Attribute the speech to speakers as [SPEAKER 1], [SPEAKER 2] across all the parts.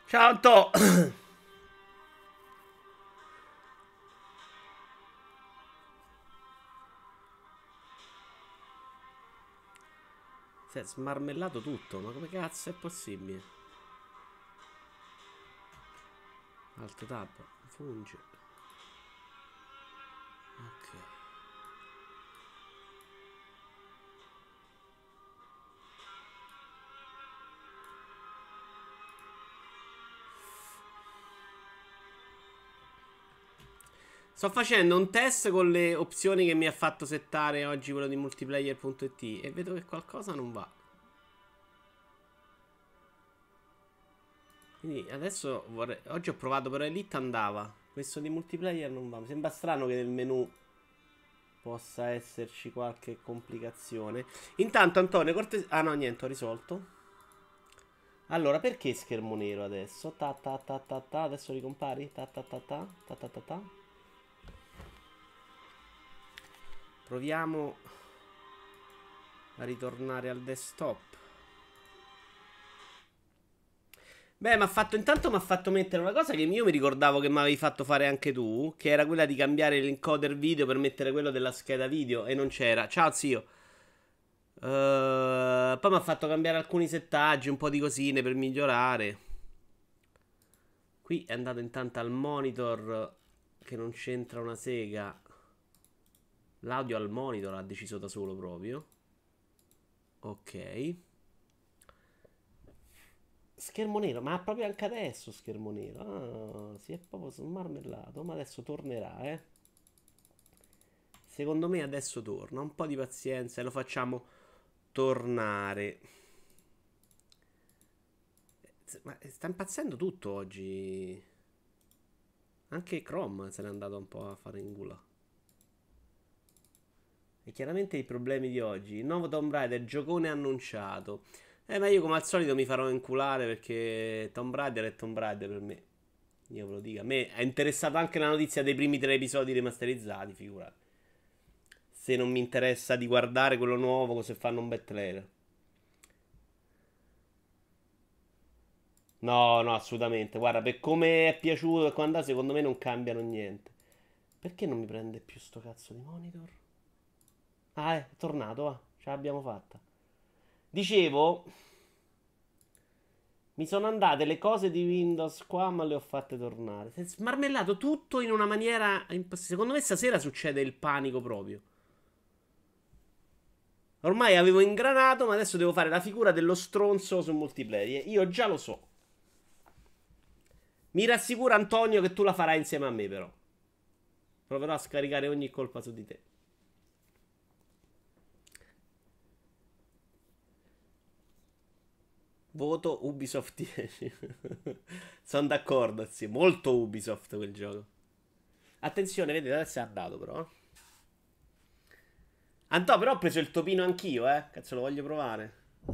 [SPEAKER 1] Ciao Anto. Si è smarmellato tutto, ma come cazzo è possibile? Alt tab, funge. Ok. Sto facendo un test con le opzioni che mi ha fatto settare oggi quello di multiplayer.it e vedo che qualcosa non va. Quindi adesso vorrei... Oggi ho provato per Elite andava. Questo di multiplayer non va. Mi sembra strano che nel menu possa esserci qualche complicazione. Intanto Antonio Cortese... Ah no, niente, ho risolto. Allora, perché schermo nero adesso? Ta ta ta ta ta. Adesso ricompari? Ta ta ta ta. Ta ta ta ta. Proviamo a ritornare al desktop. Beh, intanto mi ha fatto mettere una cosa che io mi ricordavo che mi avevi fatto fare anche tu, che era quella di cambiare l'encoder video per mettere quello della scheda video e non c'era. Ciao zio. Poi mi ha fatto cambiare alcuni settaggi, un po' di cosine per migliorare. Qui è andato intanto al monitor che non c'entra una sega. L'audio al monitor ha deciso da solo proprio. Ok. Schermo nero, ma proprio anche adesso schermo nero. Ah, si è proprio smarmellato, ma adesso tornerà, eh. Secondo me adesso torna. Un po' di pazienza e lo facciamo tornare. Ma sta impazzendo tutto oggi. Anche Chrome se n'è andato un po' a fare in gula. E chiaramente i problemi di oggi. Il nuovo Tomb Raider, giocone annunciato. Ma io come al solito mi farò inculare perché Tomb Raider è Tomb Raider per me. Io ve lo dico. A me è interessata anche la notizia dei primi 3 episodi remasterizzati, figurati. Se non mi interessa di guardare quello nuovo, se fanno un bel trailer. No, no, assolutamente. Guarda, per come è piaciuto e quando secondo me non cambiano niente. Perché non mi prende più sto cazzo di monitor? Ah, è tornato, va. Ce l'abbiamo fatta. Dicevo, mi sono andate le cose di Windows qua, ma le ho fatte tornare. Si è smarmellato tutto in una maniera impossibile. Secondo me stasera succede il panico proprio. Ormai avevo ingranato, ma adesso devo fare la figura dello stronzo su multiplayer. Io già lo so. Mi rassicura Antonio che tu la farai insieme a me, però. Proverò a scaricare ogni colpa su di te. Voto Ubisoft 10. Sono d'accordo, sì. Molto Ubisoft quel gioco. Attenzione, vedete, adesso è andato però. Antò, però ho preso il topino anch'io, eh. Cazzo, lo voglio provare.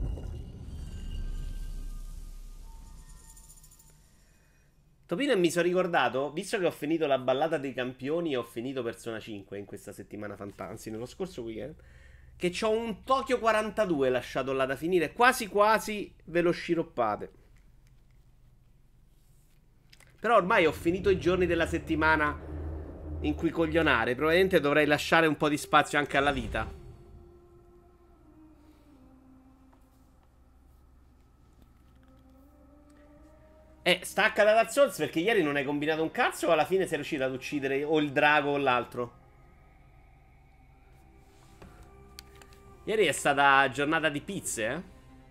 [SPEAKER 1] Topino, e mi sono ricordato, visto che ho finito la ballata dei campioni e ho finito Persona 5 in questa settimana fantasy, nello scorso weekend, che c'ho un Tokyo 42 lasciato là da finire, quasi quasi ve lo sciroppate. Però ormai ho finito i giorni della settimana in cui coglionare, probabilmente dovrei lasciare un po' di spazio anche alla vita. Stacca da Dark Souls perché ieri non hai combinato un cazzo o alla fine sei riuscito ad uccidere o il drago o l'altro? Ieri è stata giornata di pizze, eh?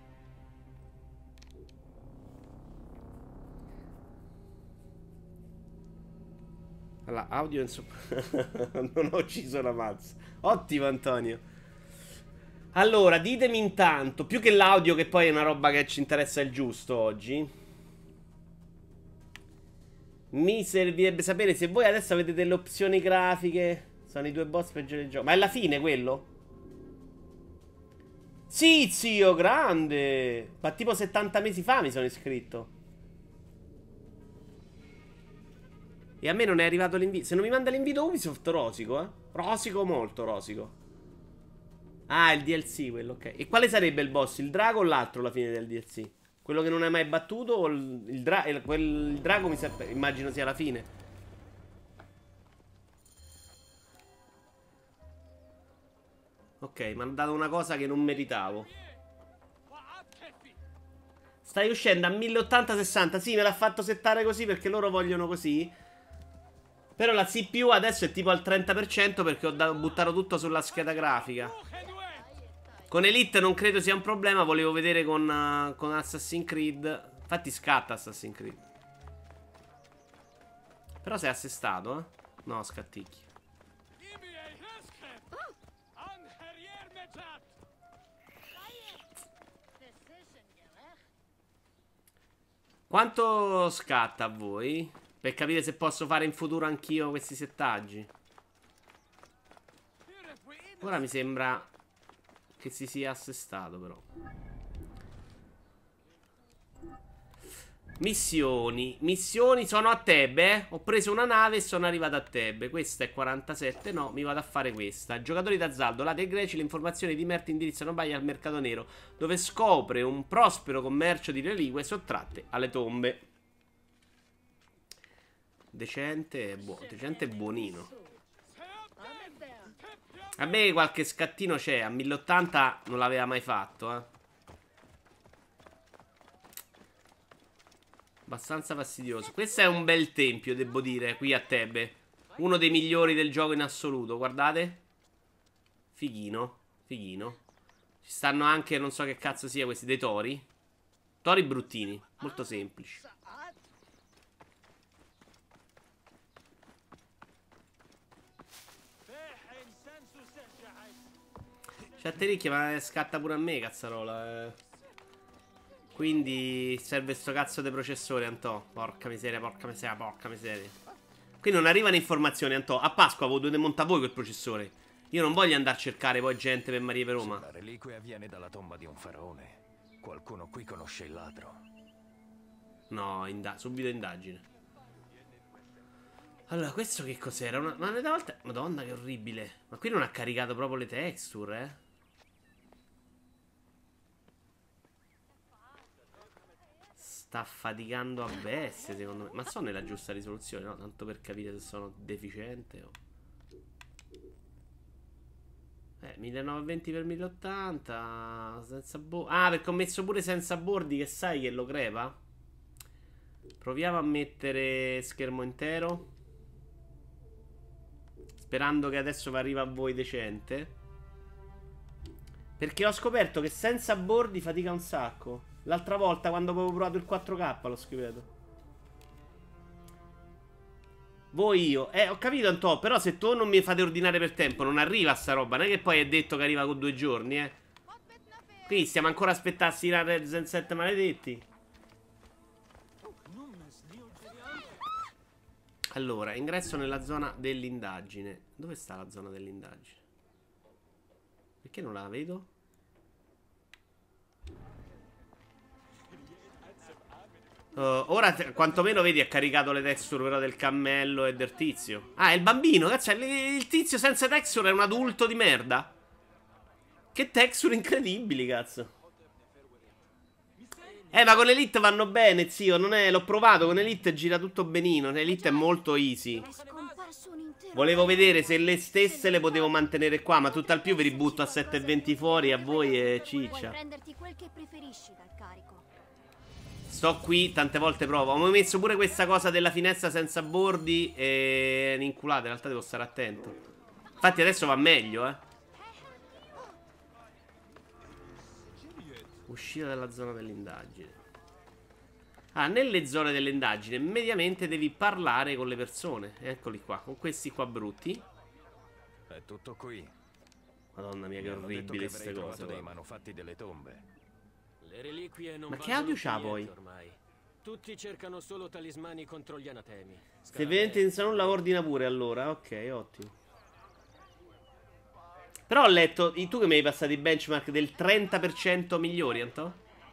[SPEAKER 1] Allora, audio insomma. Non ho ucciso la mazza. Ottimo, Antonio. Allora, ditemi intanto, più che l'audio, che poi è una roba che ci interessa il giusto oggi, mi servirebbe sapere se voi adesso avete delle opzioni grafiche. Sono i 2 boss peggiori del gioco. Ma è la fine quello? Sì, zio, grande. Ma tipo 70 mesi fa mi sono iscritto. E a me non è arrivato l'invito. Se non mi manda l'invito Ubisoft, rosico, eh. Rosico molto, rosico. Ah, il DLC quello, ok. E quale sarebbe il boss? Il drago o l'altro alla fine del DLC? Quello che non hai mai battuto o il drago immagino sia la fine. Ok, mi hanno dato una cosa che non meritavo. Stai uscendo a 1080-60. Sì, me l'ha fatto settare così perché loro vogliono così. Però la CPU adesso è tipo al 30% perché ho buttato tutto sulla scheda grafica. Con Elite non credo sia un problema. Volevo vedere con Assassin's Creed. Infatti scatta Assassin's Creed. Però sei assestato, eh? No, scatticchi. Quanto scatta a voi? Per capire se posso fare in futuro anch'io questi settaggi. Ora mi sembra che si sia assestato però. Missioni. Missioni sono a Tebe. Ho preso una nave e sono arrivato a Tebe. Questa è 47. No, mi vado a fare questa. Giocatori d'azzardo. Là dei greci le informazioni di Mert indirizzano Baia al mercato nero, dove scopre un prospero commercio di reliquie sottratte alle tombe. Decente e buono. Decente e buonino. A me qualche scattino c'è. A 1080 non l'aveva mai fatto, eh. Abbastanza fastidioso. Questo è un bel tempio, devo dire, qui a Tebe. Uno dei migliori del gioco in assoluto, guardate. Fighino, fighino. Ci stanno anche, non so che cazzo sia questi, dei tori. Tori bruttini, molto semplici. C'è Tericchia, ma scatta pure a me, cazzarola, Quindi serve sto cazzo di processore, Antò. Porca miseria, porca miseria, porca miseria. Qui non arrivano informazioni, Antò. A Pasqua voi dovete montare voi quel processore. Io non voglio andare a cercare poi gente per Maria per Roma.
[SPEAKER 2] Se la reliquia viene dalla tomba di un faraone, qualcuno qui conosce il ladro.
[SPEAKER 1] No, subito indagine. Allora, questo che cos'era? Ma una volta... Madonna, che orribile. Ma qui non ha caricato proprio le texture, eh? Sta faticando a bestia, secondo me. Ma sono nella giusta risoluzione, no? Tanto per capire se sono deficiente o... 1920x1080 senza bordi. Ah, perché ho messo pure senza bordi, che sai che lo crepa? Proviamo a mettere schermo intero, sperando che adesso vi arriva a voi decente. Perché ho scoperto che senza bordi fatica un sacco. L'altra volta quando avevo provato il 4K l'ho scriveto. Voi io. Ho capito Antò, però se tu non mi fate ordinare per tempo non arriva sta roba. Non è che poi è detto che arriva con 2 giorni, eh. Qui stiamo ancora a aspettarsi la Zen 7 maledetti. Allora, ingresso nella zona dell'indagine. Dove sta la zona dell'indagine? Perché non la vedo? Ora quantomeno vedi ha caricato le texture però del cammello e del tizio. Ah, è il bambino, cazzo, il tizio senza texture è un adulto di merda. Che texture incredibili, cazzo. Ma con Elite vanno bene, zio. Non è... L'ho provato, con Elite gira tutto benino. Elite è molto easy. Volevo vedere se le stesse le potevo mantenere qua, ma tutt'al più vi ributto a 720 fuori a voi e ciccia. Sto qui, tante volte provo. Ho messo pure questa cosa della finestra senza bordi e l'inculata, in realtà devo stare attento. Infatti adesso va meglio, eh. Uscita dalla zona dell'indagine. Ah, nelle zone dell'indagine mediamente devi parlare con le persone. Eccoli qua, con questi qua brutti.
[SPEAKER 2] È tutto qui.
[SPEAKER 1] Madonna mia, che orribili queste cose.
[SPEAKER 2] Dei manufatti delle tombe.
[SPEAKER 3] Le reliquie non
[SPEAKER 1] ma che audio c'ha poi?
[SPEAKER 3] Ormai. Tutti cercano solo talismani contro gli anatemi.
[SPEAKER 1] Se vedete in nulla ordina pure allora. Ok, ottimo. Però ho letto, tu che mi hai passato i benchmark del 30% migliori, Antò?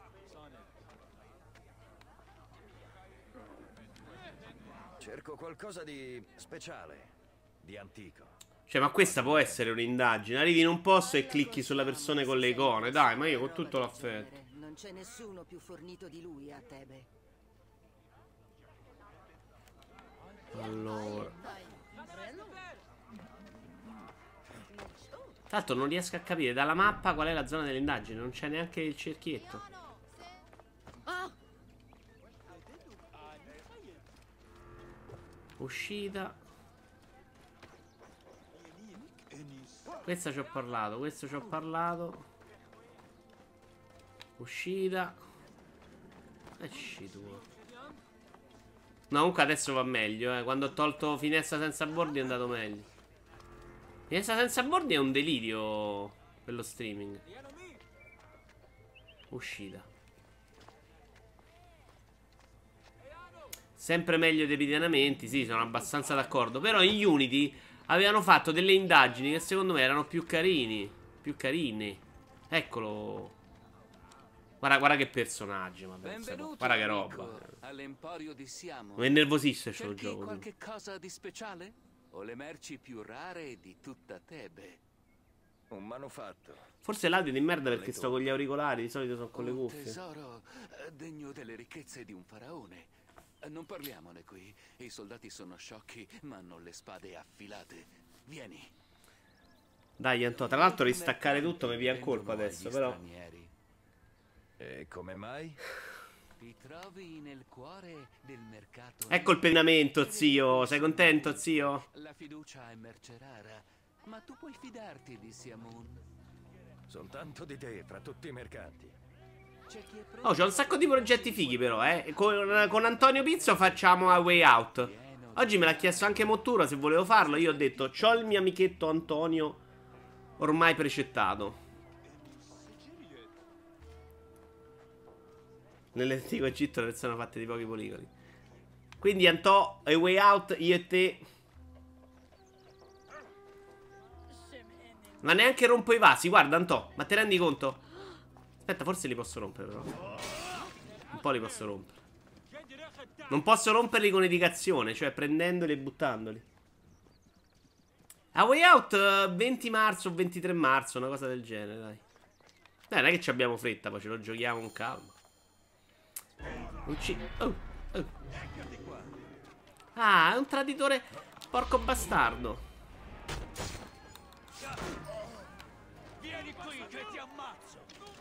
[SPEAKER 2] Cerco qualcosa di speciale, di antico.
[SPEAKER 1] Cioè, ma questa può essere un'indagine. Arrivi in un posto e clicchi sulla persona con le icone. Dai, ma io con tutto l'affetto.
[SPEAKER 4] Non c'è nessuno più fornito di lui a Tebe.
[SPEAKER 1] Allora, tanto non riesco a capire dalla mappa qual è la zona delle indagini. Non c'è neanche il cerchietto.
[SPEAKER 4] Ah!
[SPEAKER 1] Uscita. Questa ci ho parlato. Questo ci ho parlato. Uscita. Esci tu. No, comunque adesso va meglio, Quando ho tolto finestra senza bordi è andato meglio. Finestra senza bordi è un delirio per lo streaming. Uscita. Sempre meglio dei ripianamenti, sì, sono abbastanza d'accordo. Però in Unity avevano fatto delle indagini che secondo me erano più carini. Più carine. Eccolo. Guarda che personaggio, ma
[SPEAKER 5] Benvenuto,
[SPEAKER 1] guarda che
[SPEAKER 5] amico,
[SPEAKER 1] roba.
[SPEAKER 5] all'Emporio di Siamo.
[SPEAKER 1] Mi innervosisce sto
[SPEAKER 5] Cerchi
[SPEAKER 1] gioco.
[SPEAKER 5] qualche cosa di speciale? O le merci più rare di tutta Tebe?
[SPEAKER 2] Un manufatto.
[SPEAKER 1] Forse l'audio di merda perché sto con gli auricolari, di solito sono con le
[SPEAKER 5] Un
[SPEAKER 1] cuffie.
[SPEAKER 5] tesoro degno delle ricchezze di un faraone. Non parliamone qui. I soldati sono sciocchi, ma hanno le spade affilate. Vieni.
[SPEAKER 1] Dai, Anto, tra l'altro ristaccare tutto mi via in colpo adesso, però.
[SPEAKER 5] Stranieri.
[SPEAKER 2] E come mai?
[SPEAKER 5] Ti trovi nel cuore del mercato.
[SPEAKER 1] Ecco il pennamento, zio. Sei contento, zio?
[SPEAKER 5] La fiducia è merce rara, ma tu puoi fidarti di Siamun.
[SPEAKER 2] Soltanto di te fra tutti i mercanti.
[SPEAKER 5] C'è chi è pronto.
[SPEAKER 1] Oh, c'ho un sacco di progetti fighi però, Con Antonio Pizzo facciamo A Way Out. Oggi me l'ha chiesto anche Mottura se volevo farlo. Io ho detto, c'ho il mio amichetto Antonio ormai precettato. Nell'antico Egitto le persone fatte di pochi poligoni. Quindi Antò, A Way Out, io e te. Ma neanche rompo i vasi, guarda Antò. Ma te rendi conto? Aspetta, forse li posso rompere però. Un po' li posso rompere. Non posso romperli con indicazione, cioè prendendoli e buttandoli. A Way Out 20 marzo o 23 marzo, una cosa del genere, dai. Dai, non è che ci abbiamo fretta, poi ce lo giochiamo con calma. Oh. Ah, è un traditore. Porco bastardo.
[SPEAKER 3] Vieni qui che ti ammazzo.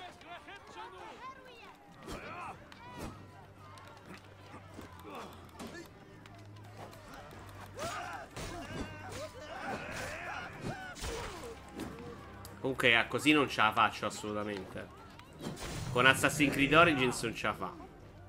[SPEAKER 1] Comunque, così non ce la faccio assolutamente. Con Assassin's Creed Origins non ce la fa.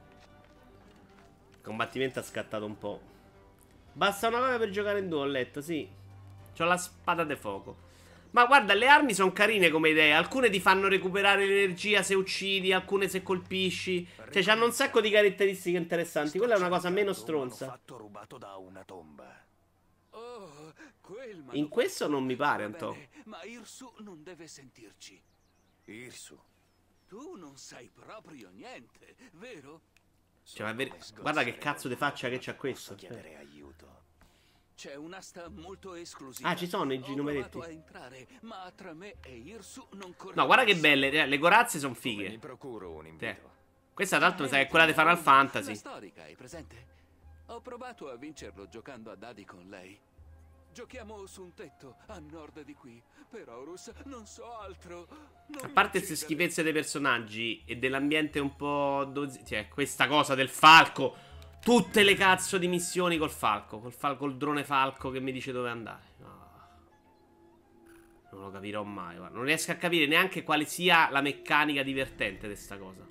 [SPEAKER 1] Il combattimento ha scattato un po'. Basta una cosa per giocare in duo, ho letto, sì. C'ho la spada de fuoco. Ma guarda, le armi sono carine come idee. Alcune ti fanno recuperare l'energia se uccidi, alcune se colpisci. Cioè, hanno un sacco di caratteristiche interessanti. Quella è una cosa meno stronza.
[SPEAKER 2] Un manufatto rubato da una tomba.
[SPEAKER 5] Oh, quel
[SPEAKER 1] In questo non mi pare,
[SPEAKER 5] Va
[SPEAKER 1] Antò.
[SPEAKER 5] bene, ma Irsu non deve sentirci.
[SPEAKER 2] Irsu.
[SPEAKER 5] Tu non sai proprio niente, vero?
[SPEAKER 1] Cioè, guarda che cazzo di faccia che c'ha questo.
[SPEAKER 2] Posso chiedere aiuto.
[SPEAKER 5] C'è un'asta molto esclusiva.
[SPEAKER 1] Ah, ci sono i
[SPEAKER 5] Ho
[SPEAKER 1] numeretti.
[SPEAKER 5] provato a entrare, ma tra me e Irsu non corre.
[SPEAKER 1] No, guarda che belle. Le corazze sono
[SPEAKER 2] Mi
[SPEAKER 1] fighe.
[SPEAKER 2] procuro un invito.
[SPEAKER 1] Questa, tra l'altro, mi sa che è quella di Final Fantasy.
[SPEAKER 5] La storica, hai presente? Ho provato a vincerlo giocando a dadi con lei. Giochiamo su un tetto a nord di qui. Per Horus non so altro. Non
[SPEAKER 1] A
[SPEAKER 5] mi
[SPEAKER 1] parte queste
[SPEAKER 5] uccidere.
[SPEAKER 1] schifezze dei personaggi e dell'ambiente un po'. Cioè, questa cosa del falco. Tutte le cazzo di missioni col falco. Col drone falco che mi dice dove andare. No. Non lo capirò mai. Guarda. Non riesco a capire neanche quale sia la meccanica divertente di sta cosa.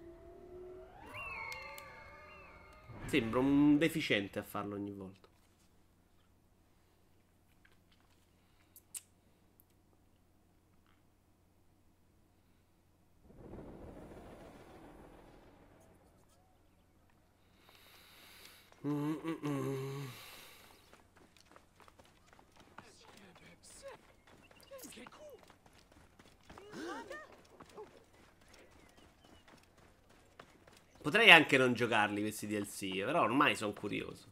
[SPEAKER 1] Sembra un deficiente a farlo ogni volta. Potrei anche non giocarli questi DLC, però ormai sono curioso.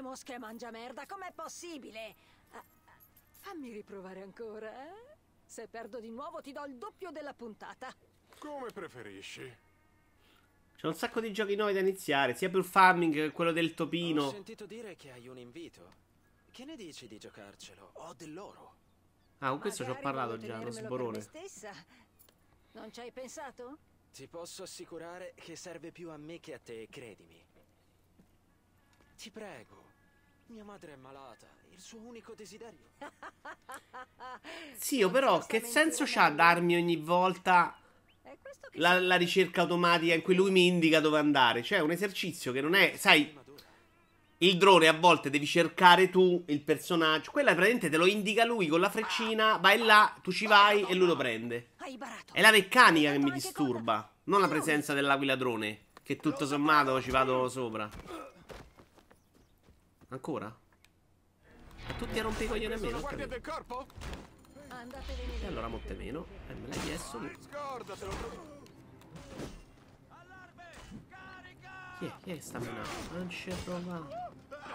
[SPEAKER 6] mosche e mangia merda, com'è possibile? Fammi riprovare ancora, eh? Se perdo di nuovo ti do il doppio della puntata.
[SPEAKER 7] Come preferisci.
[SPEAKER 1] C'è un sacco di giochi nuovi da iniziare, sia per farming che quello del
[SPEAKER 3] Ho
[SPEAKER 1] topino.
[SPEAKER 3] sentito dire che hai un invito. Che ne dici di giocarcelo? Ho dell'oro.
[SPEAKER 1] Ah, con questo ci ho
[SPEAKER 6] Magari
[SPEAKER 1] parlato
[SPEAKER 6] voglio
[SPEAKER 1] già, lo
[SPEAKER 6] tenermelo per me
[SPEAKER 1] sborone.
[SPEAKER 6] stessa. Non ci hai pensato?
[SPEAKER 3] Ti posso assicurare che serve più a me che a te, credimi. Ti prego. Mia madre è malata. Il suo unico desiderio.
[SPEAKER 1] Zio, però, che senso c'ha darmi ogni volta
[SPEAKER 6] È questo che
[SPEAKER 1] la ricerca automatica in cui lui mi indica dove andare? Cioè, è un esercizio che non è... Sai, il drone a volte devi cercare tu il personaggio. Quella praticamente te lo indica lui con la freccina, vai là, tu ci vai e lui lo prende.
[SPEAKER 6] hai barato.
[SPEAKER 1] È la meccanica
[SPEAKER 6] Hai
[SPEAKER 1] che mi
[SPEAKER 6] fatto anche
[SPEAKER 1] disturba, non la presenza dell'aquila drone, che tutto sommato ci vado sopra. Ancora? E tutti a rompere i coglioni a me,
[SPEAKER 7] La
[SPEAKER 1] non
[SPEAKER 7] guardia
[SPEAKER 1] capito.
[SPEAKER 7] del corpo?
[SPEAKER 6] Andatevene
[SPEAKER 1] E
[SPEAKER 6] via.
[SPEAKER 1] allora molte meno. E me l'hai chiesto tu.
[SPEAKER 7] Scordatelo.
[SPEAKER 1] Chi è? Chi è che sta menando? Non c'è prova.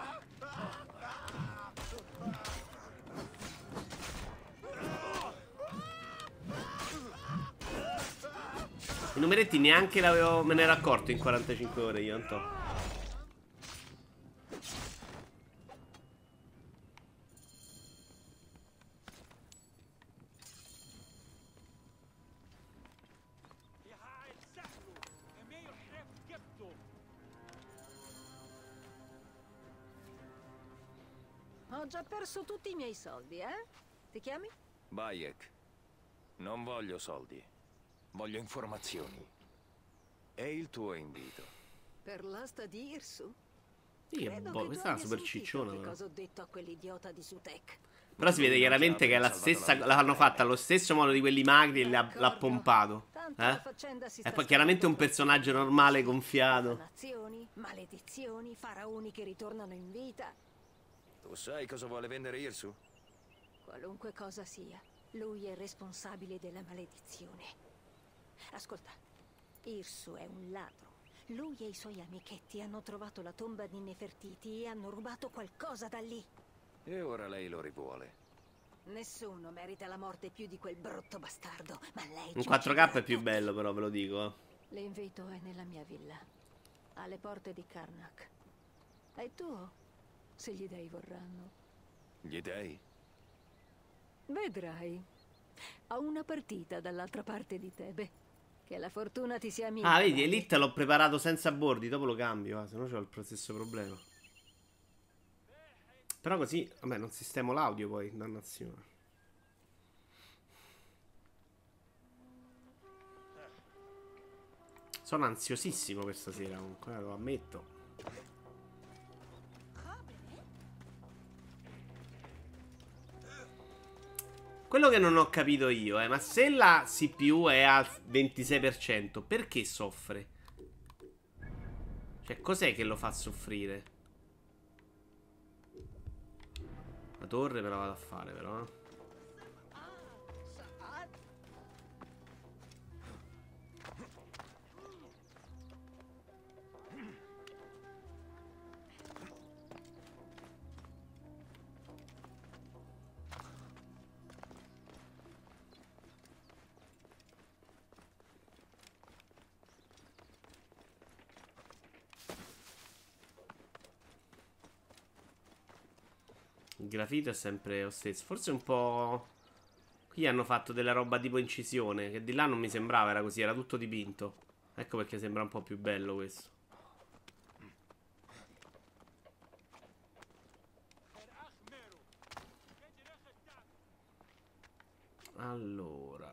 [SPEAKER 1] I numeretti neanche me ne ero accorto in 45 ore io, Anto.
[SPEAKER 6] Ho già perso tutti i miei soldi, eh? Ti chiami?
[SPEAKER 2] Bayek, non voglio soldi. Voglio informazioni. È il tuo invito.
[SPEAKER 6] Per l'asta di Irsu?
[SPEAKER 1] Io,
[SPEAKER 6] Credo
[SPEAKER 1] boh,
[SPEAKER 6] che
[SPEAKER 1] questa
[SPEAKER 6] tu
[SPEAKER 1] è una
[SPEAKER 6] abbia
[SPEAKER 1] super
[SPEAKER 6] sentito
[SPEAKER 1] cicciona,
[SPEAKER 6] che
[SPEAKER 1] però.
[SPEAKER 6] cosa ho detto a quell'idiota di Sutek.
[SPEAKER 1] Però si vede chiaramente che è la stessa. L'hanno fatta allo stesso modo di quelli magri e l'ha pompato.
[SPEAKER 6] Tanto la
[SPEAKER 1] Eh?
[SPEAKER 6] faccenda si
[SPEAKER 1] E
[SPEAKER 6] sta
[SPEAKER 1] poi chiaramente un
[SPEAKER 6] scavando
[SPEAKER 1] personaggio
[SPEAKER 6] troppo.
[SPEAKER 1] normale gonfiato.
[SPEAKER 6] Profanazioni, maledizioni, faraoni che ritornano in vita.
[SPEAKER 2] Tu sai cosa vuole vendere Irsu?
[SPEAKER 6] Qualunque cosa sia, lui è responsabile della maledizione. Ascolta, Irsu è un ladro. Lui e i suoi amichetti hanno trovato la tomba di Nefertiti e hanno rubato qualcosa da lì.
[SPEAKER 2] E ora lei lo rivuole.
[SPEAKER 6] Nessuno merita la morte più di quel brutto bastardo, ma lei...
[SPEAKER 1] In
[SPEAKER 6] ci
[SPEAKER 1] 4K è
[SPEAKER 6] ucciderà
[SPEAKER 1] più
[SPEAKER 6] tutti.
[SPEAKER 1] bello, però, ve lo dico.
[SPEAKER 6] L'invito è nella mia villa, alle porte di Karnak. È il tuo, se gli dei vorranno.
[SPEAKER 2] Gli dei?
[SPEAKER 6] Vedrai. Ho una partita dall'altra parte di Tebe. Che la fortuna ti sia amica.
[SPEAKER 1] Ah, vedi,
[SPEAKER 6] Bayek.
[SPEAKER 1] Elite l'ho preparato senza bordi, dopo lo cambio, se no c'ho il stesso problema. Però così, vabbè, non sistemo l'audio poi, dannazione. Sono ansiosissimo questa sera, comunque, lo ammetto. Quello che non ho capito io è, ma se la CPU è al 26%, perché soffre? Cioè, cos'è che lo fa soffrire? La torre me la vado a fare, però. Il grafito è sempre lo stesso. Forse un po'... Qui hanno fatto della roba tipo incisione, che di là non mi sembrava, era così, era tutto dipinto. Ecco perché sembra un po' più bello questo. Allora...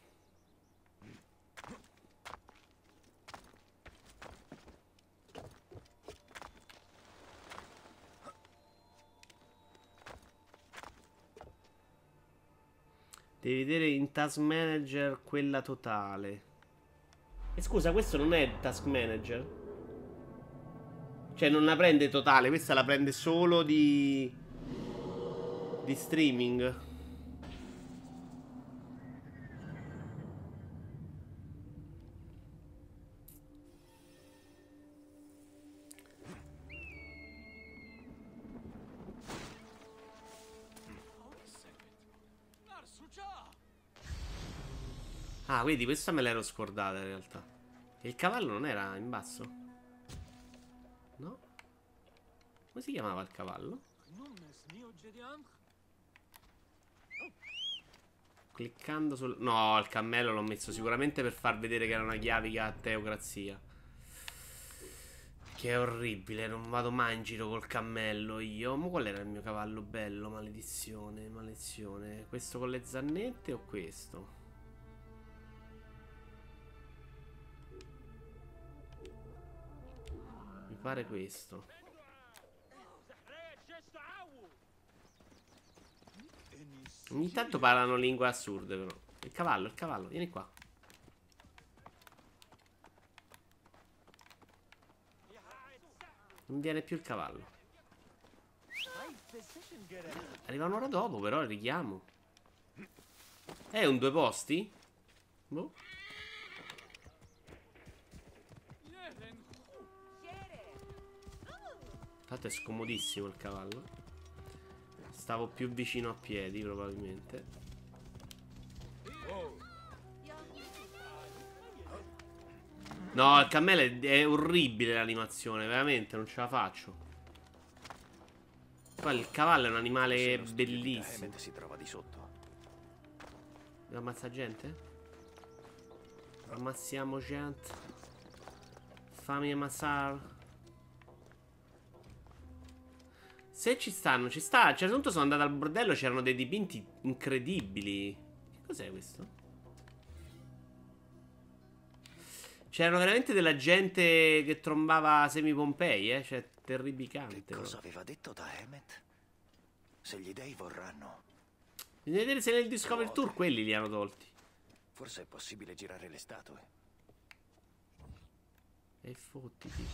[SPEAKER 1] Devi vedere in Task Manager quella totale. E scusa, questo non è Task Manager? Cioè non la prende totale, questa la prende solo di streaming. Ah, quindi questa me l'ero scordata in realtà. E il cavallo non era in basso? No? Come si chiamava il cavallo? Cliccando sul... No, il cammello l'ho messo sicuramente per far vedere che era una chiavica a teocrazia. Che è orribile, non vado mai in giro col cammello io. Ma qual era il mio cavallo bello? Maledizione, maledizione. Questo con le zannette o questo? Mi pare questo. Ogni tanto parlano lingue assurde però. Il cavallo, vieni qua. Non viene più il cavallo. Arriva un'ora dopo però il richiamo. È un due posti? Boh. Tanto è scomodissimo il cavallo. Stavo più vicino a piedi probabilmente. No, il cammello è orribile l'animazione, veramente, non ce la faccio. Poi il cavallo è un animale bellissimo.
[SPEAKER 2] Si trova di sotto.
[SPEAKER 1] Devo ammazzare gente? Ammazziamo gente. Fammi ammazzare. Se ci stanno, ci sta. A un certo punto sono andato al bordello, c'erano dei dipinti incredibili. Che cos'è questo? C'erano veramente della gente che trombava semi Pompei, cioè terrificante.
[SPEAKER 2] Che cosa aveva detto Daemet? Se gli dei vorranno.
[SPEAKER 1] Bisogna vedere se nel Discover Tour quelli li hanno tolti.
[SPEAKER 2] Forse è possibile girare le statue.
[SPEAKER 1] E fottiti.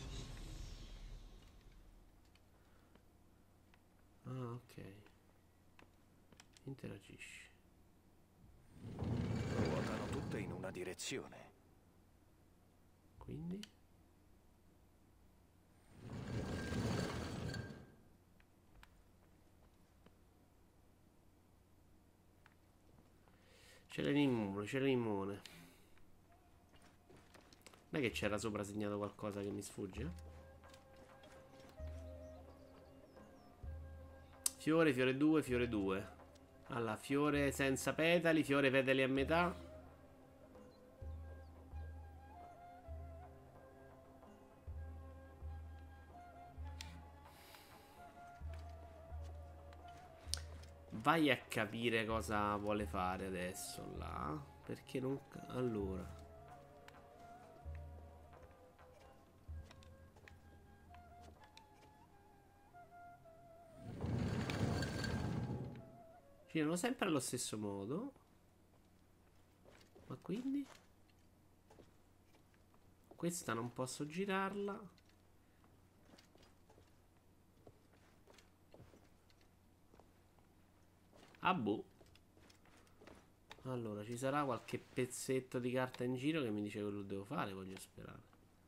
[SPEAKER 1] Ah, ok. Interagisci.
[SPEAKER 2] Ruotano tutte in una direzione.
[SPEAKER 1] Quindi? C'è l'immune, c'è l'immune. Non è che c'era sopra segnato qualcosa che mi sfugge? Fiore, fiore 2, fiore 2. Allora, fiore senza petali, fiore petali a metà. Vai a capire cosa vuole fare adesso là. Perché non... Allora. Girano sempre allo stesso modo. Ma quindi? Questa non posso girarla. Ah boh. Allora ci sarà qualche pezzetto di carta in giro che mi dice quello che devo fare, voglio sperare.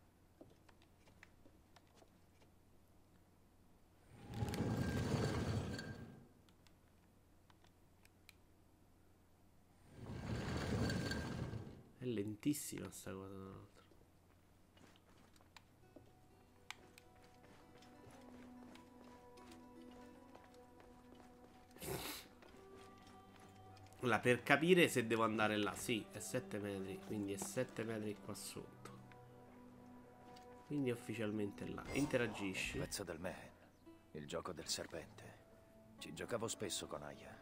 [SPEAKER 1] È lentissima sta cosa, tra l'altro. Allora, per capire se devo andare là. Sì, è 7 metri. Quindi è 7 metri qua sotto. Quindi è ufficialmente là. Interagisci.
[SPEAKER 2] Pezzo del Mehen. Il gioco del serpente. Ci giocavo spesso con Aya.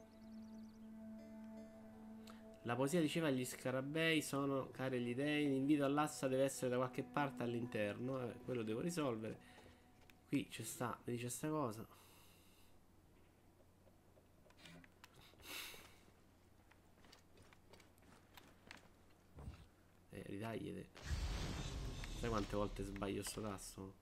[SPEAKER 1] La poesia diceva gli scarabei sono cari agli dei. L'invito all'assa deve essere da qualche parte all'interno. Quello devo risolvere. Qui c'è sta. Mi dice sta cosa. Ridagliete. Sai quante volte sbaglio sto tasto?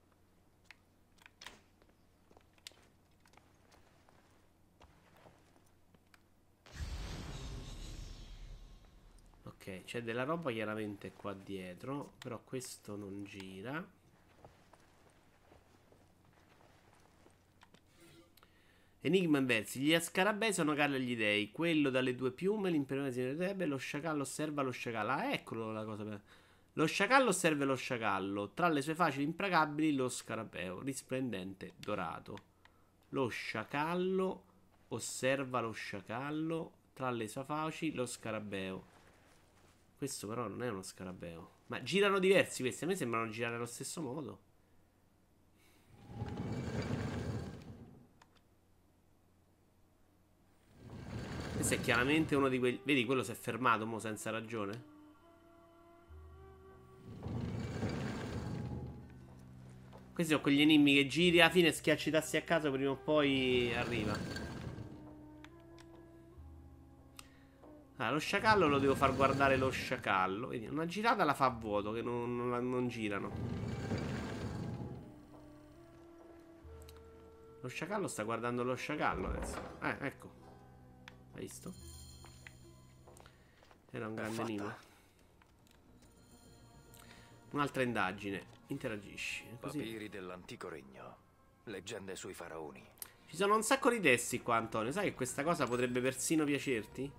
[SPEAKER 1] Ok, c'è della roba chiaramente qua dietro. Però questo non gira. Enigma inversi. Gli scarabei sono cari agli dei. Quello dalle due piume, l'imperiale si vedrebbe. Lo sciacallo osserva lo sciacallo. Ah, eccolo la cosa per... Lo sciacallo osserva lo sciacallo. Tra le sue facili implacabili lo scarabeo, risplendente, dorato. Lo sciacallo osserva lo sciacallo. Tra le sue facili lo scarabeo. Questo però non è uno scarabeo. Ma girano diversi questi. A me sembrano girare allo stesso modo. Questo è chiaramente uno di quelli... Vedi, quello si è fermato mo senza ragione. Questi sono quegli enigmi che giri alla fine, schiacci i tasti a caso, prima o poi arriva. Allora, lo sciacallo lo devo far guardare lo sciacallo. Vedi, una girata la fa a vuoto, che non girano. Lo sciacallo sta guardando lo sciacallo adesso. Ecco. Hai visto? Era un grande enigma. Un'altra indagine. Interagisci. Così.
[SPEAKER 2] Papiri dell'antico regno. Leggende sui faraoni.
[SPEAKER 1] Ci sono un sacco di testi qua, Antonio. Sai che questa cosa potrebbe persino piacerti?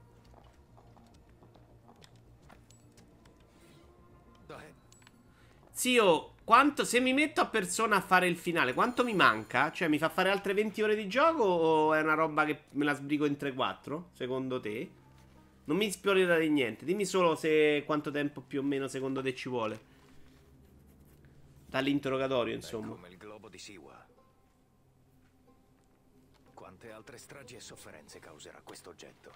[SPEAKER 1] Zio, quanto, se mi metto a persona a fare il finale, quanto mi manca? Cioè, mi fa fare altre 20 ore di gioco o è una roba che me la sbrigo in 3-4? Secondo te? Non mi spoilerare di niente. Dimmi solo se quanto tempo più o meno secondo te ci vuole. Dall'interrogatorio, insomma.
[SPEAKER 2] Come il globo di Siwa. Quante altre stragi e sofferenze causerà questo oggetto?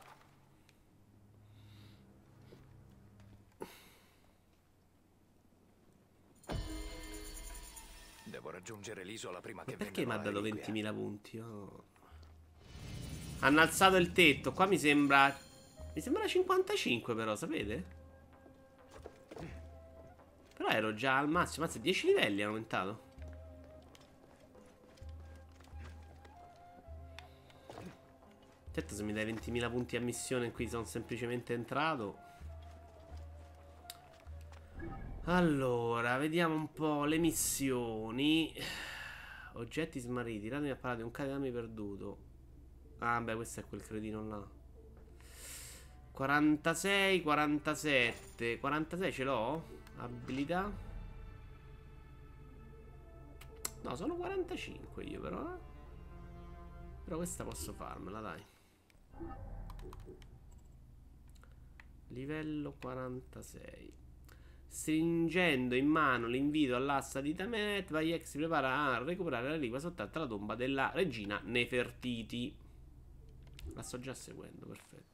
[SPEAKER 2] Devo raggiungere l'isola prima che
[SPEAKER 1] Perché mi ha
[SPEAKER 2] vengano
[SPEAKER 1] dato
[SPEAKER 2] le reliquie.
[SPEAKER 1] 20.000 punti? Oh. Hanno alzato il tetto. Qua mi sembra... Mi sembra 55 però, sapete? Però ero già al massimo. Anzi, 10 livelli hanno aumentato. Certo, se mi dai 20.000 punti a missione in cui sono semplicemente entrato. Allora, vediamo un po' le missioni. Oggetti smarriti. Là mi ha parlato di un cadename perduto. Ah, beh, questo è quel cretino là. 46, 47. 46 ce l'ho? Abilità. No, sono 45 io però. Però questa posso farmela, dai. Livello 46. Stringendo in mano l'invito all'asta di Tamet, Vaiex si prepara a recuperare la reliquia sottratta alla tomba della regina Nefertiti. La sto già seguendo, perfetto.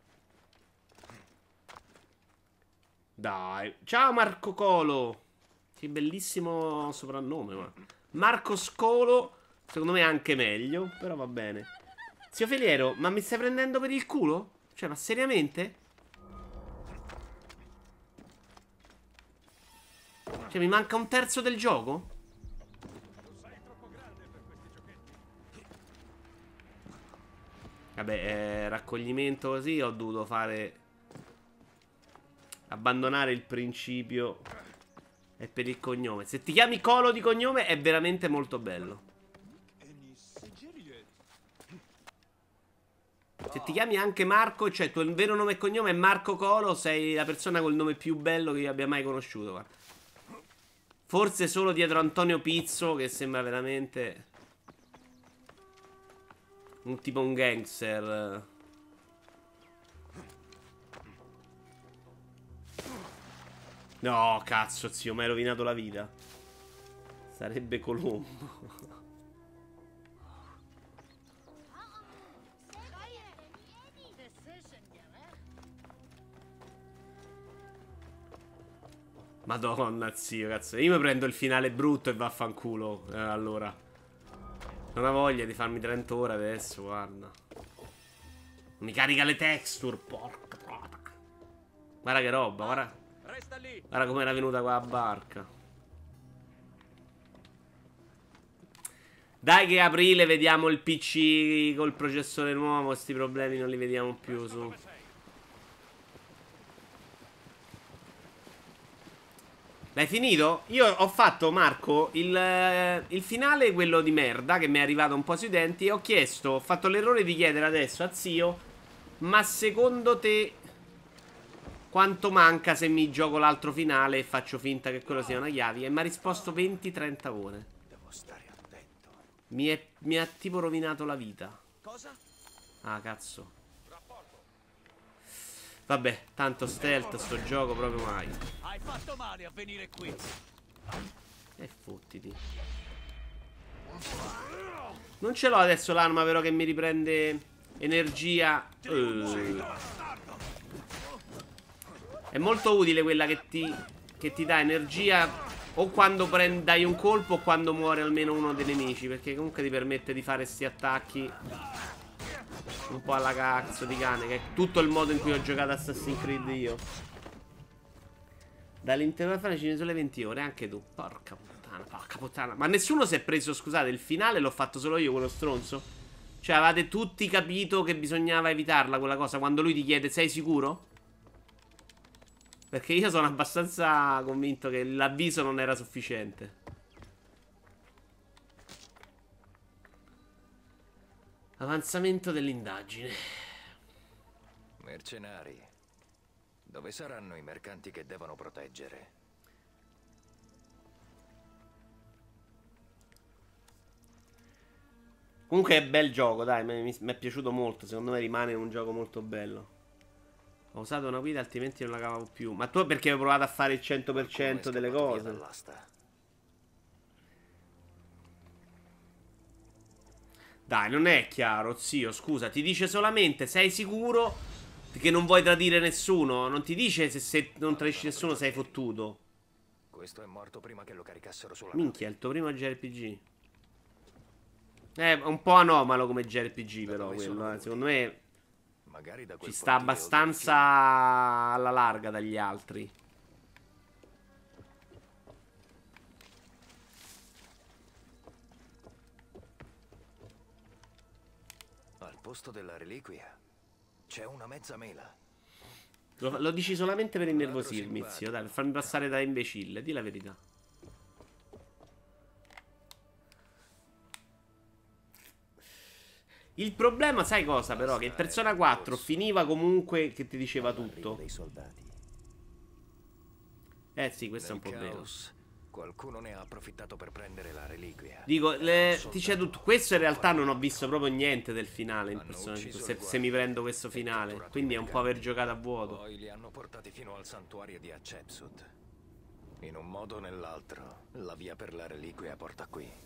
[SPEAKER 1] Dai. Ciao Marco Colo. Che bellissimo soprannome, ma. Marco Scolo. Secondo me è anche meglio, però va bene. Zio Feliero, ma mi stai prendendo per il culo? Cioè, ma seriamente? Cioè, mi manca un terzo del gioco? Vabbè, raccoglimento così ho dovuto fare... Abbandonare il principio. E per il cognome. Se ti chiami Colo di cognome è veramente molto bello. Se ti chiami anche Marco, cioè tuo vero nome e cognome è Marco Colo, sei la persona col nome più bello che io abbia mai conosciuto. Guarda. Forse solo dietro Antonio Pizzo, che sembra veramente un tipo un gangster. No, cazzo, zio, mi hai rovinato la vita. Sarebbe Colombo. Madonna, zio, cazzo. Io mi prendo il finale brutto e vaffanculo. Allora. Non ho voglia di farmi 30 ore adesso, guarda. Mi carica le texture, porca puttana. Guarda che roba, guarda. Guarda come era venuta qua a barca. Dai che aprile vediamo il PC col processore nuovo. Sti problemi non li vediamo più su. L'hai finito? Io ho fatto, Marco, il finale, quello di merda, che mi è arrivato un po' sui denti. E ho chiesto, ho fatto l'errore di chiedere adesso a zio, ma secondo te quanto manca se mi gioco l'altro finale e faccio finta che quello sia una chiave? E mi ha risposto 20-30 ore.
[SPEAKER 2] Devo stare attento.
[SPEAKER 1] Mi ha tipo rovinato la vita.
[SPEAKER 3] Cosa?
[SPEAKER 1] Ah, cazzo. Vabbè, tanto stealth sto gioco proprio mai.
[SPEAKER 8] Hai fatto male a venire qui.
[SPEAKER 1] E fottiti. Non ce l'ho adesso l'arma però che mi riprende energia. È molto utile quella che ti dà energia o quando dai un colpo o quando muore almeno uno dei nemici, perché comunque ti permette di fare sti attacchi un po' alla cazzo di cane, che è tutto il modo in cui ho giocato Assassin's Creed io. Dall'interno ci ne sono le 20 ore, anche tu. Porca puttana, porca puttana. Ma nessuno si è preso, scusate, il finale l'ho fatto solo io, quello stronzo? Cioè, avevate tutti capito che bisognava evitarla quella cosa quando lui ti chiede sei sicuro? Perché io sono abbastanza convinto che l'avviso non era sufficiente. Avanzamento dell'indagine.
[SPEAKER 2] Mercenari. Dove saranno i mercanti che devono proteggere?
[SPEAKER 1] Comunque è bel gioco, dai, mi è piaciuto molto. Secondo me rimane un gioco molto bello. Ho usato una guida, altrimenti non la cavavo più. Ma tu perché hai provato a fare il 100% delle cose? Dai, non è chiaro, zio, scusa. Ti dice solamente, sei sicuro che non vuoi tradire nessuno? Non ti dice se non tradisci nessuno sei fottuto.
[SPEAKER 2] Questo è morto prima che lo caricassero sulla
[SPEAKER 1] Minchia, è il tuo primo JRPG. È un po' anomalo come JRPG però quello, secondo me ci sta abbastanza alla larga dagli altri.
[SPEAKER 2] Al posto della reliquia c'è una mezza mela.
[SPEAKER 1] Lo dici solamente per innervosirmi, zio, dai, per farmi passare da imbecille, di la verità. Il problema, sai cosa però? Che in Persona 4 finiva comunque che ti diceva tutto. Sì, questo è un po' vero.
[SPEAKER 2] Qualcuno ne ha approfittato per prendere la reliquia.
[SPEAKER 1] Dico, ti dice tutto. Questo in realtà non ho visto proprio niente del finale in Persona 5, se mi prendo questo finale. Quindi è un po' aver giocato a vuoto.
[SPEAKER 2] Poi li hanno portati fino al santuario di Hatshepsut. In un modo o nell'altro, la via per la reliquia porta qui.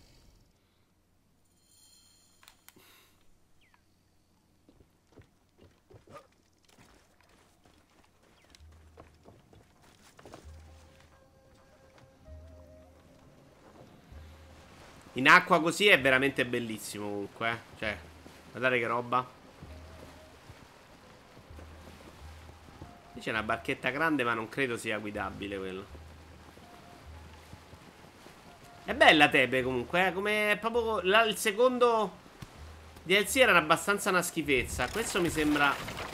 [SPEAKER 1] In acqua così è veramente bellissimo comunque, Cioè, guardate che roba. Qui c'è una barchetta grande ma non credo sia guidabile quello. È bella Tebe comunque, come proprio il secondo DLC era abbastanza una schifezza. Questo mi sembra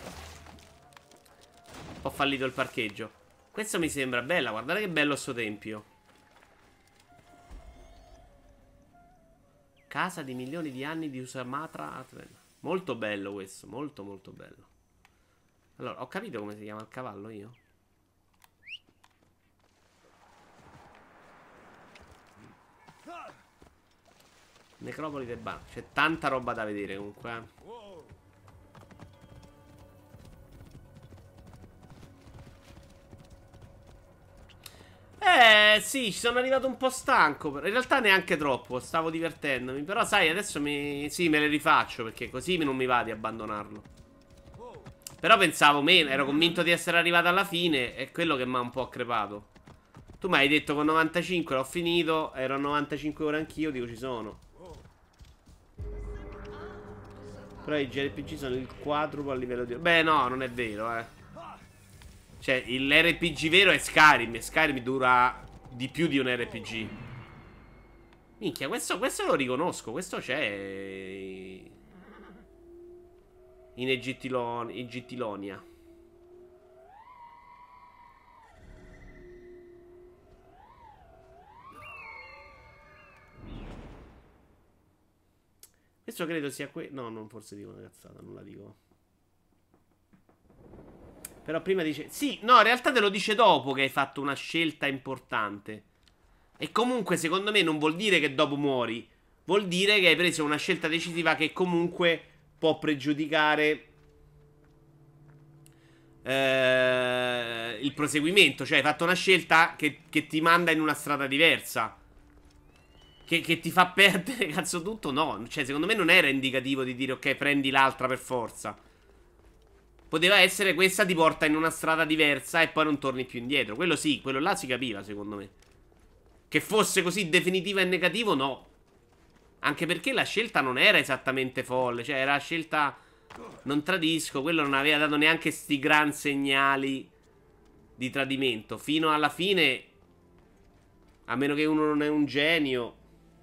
[SPEAKER 1] un po' fallito il parcheggio. Questo mi sembra bella, guardate che bello sto tempio. Casa di milioni di anni di Usamatra. Molto bello questo, molto molto bello. Allora, ho capito come si chiama il cavallo io? Necropoli del bar. C'è tanta roba da vedere comunque, sì, ci sono arrivato un po' stanco. In realtà neanche troppo, stavo divertendomi. Però sai, adesso sì, me le rifaccio, perché così non mi va di abbandonarlo. Però pensavo meno, ero convinto di essere arrivato alla fine. È quello che mi ha un po' crepato. Tu mi hai detto con 95 l'ho finito. Ero a 95 ore anch'io, dico ci sono. Però i JRPG sono il quadruplo a livello di... Beh no, non è vero, Cioè, l'RPG vero è Skyrim. E Skyrim dura di più di un RPG. Minchia, questo lo riconosco. Questo c'è in Egittilonia. Questo credo sia no, non forse dico una cazzata, non la dico. Però prima dice... Sì, no, in realtà te lo dice dopo che hai fatto una scelta importante. E comunque, secondo me, non vuol dire che dopo muori. Vuol dire che hai preso una scelta decisiva che comunque può pregiudicare il proseguimento. Cioè, hai fatto una scelta che ti manda in una strada diversa. Che ti fa perdere, cazzo, tutto? No, cioè, secondo me non era indicativo di dire, ok, prendi l'altra per forza. Poteva essere questa ti porta in una strada diversa e poi non torni più indietro. Quello sì, quello là si capiva, secondo me. Che fosse così definitiva e negativo, no. Anche perché la scelta non era esattamente folle. Cioè, era la scelta... Non tradisco, quello non aveva dato neanche sti gran segnali di tradimento. Fino alla fine, a meno che uno non è un genio...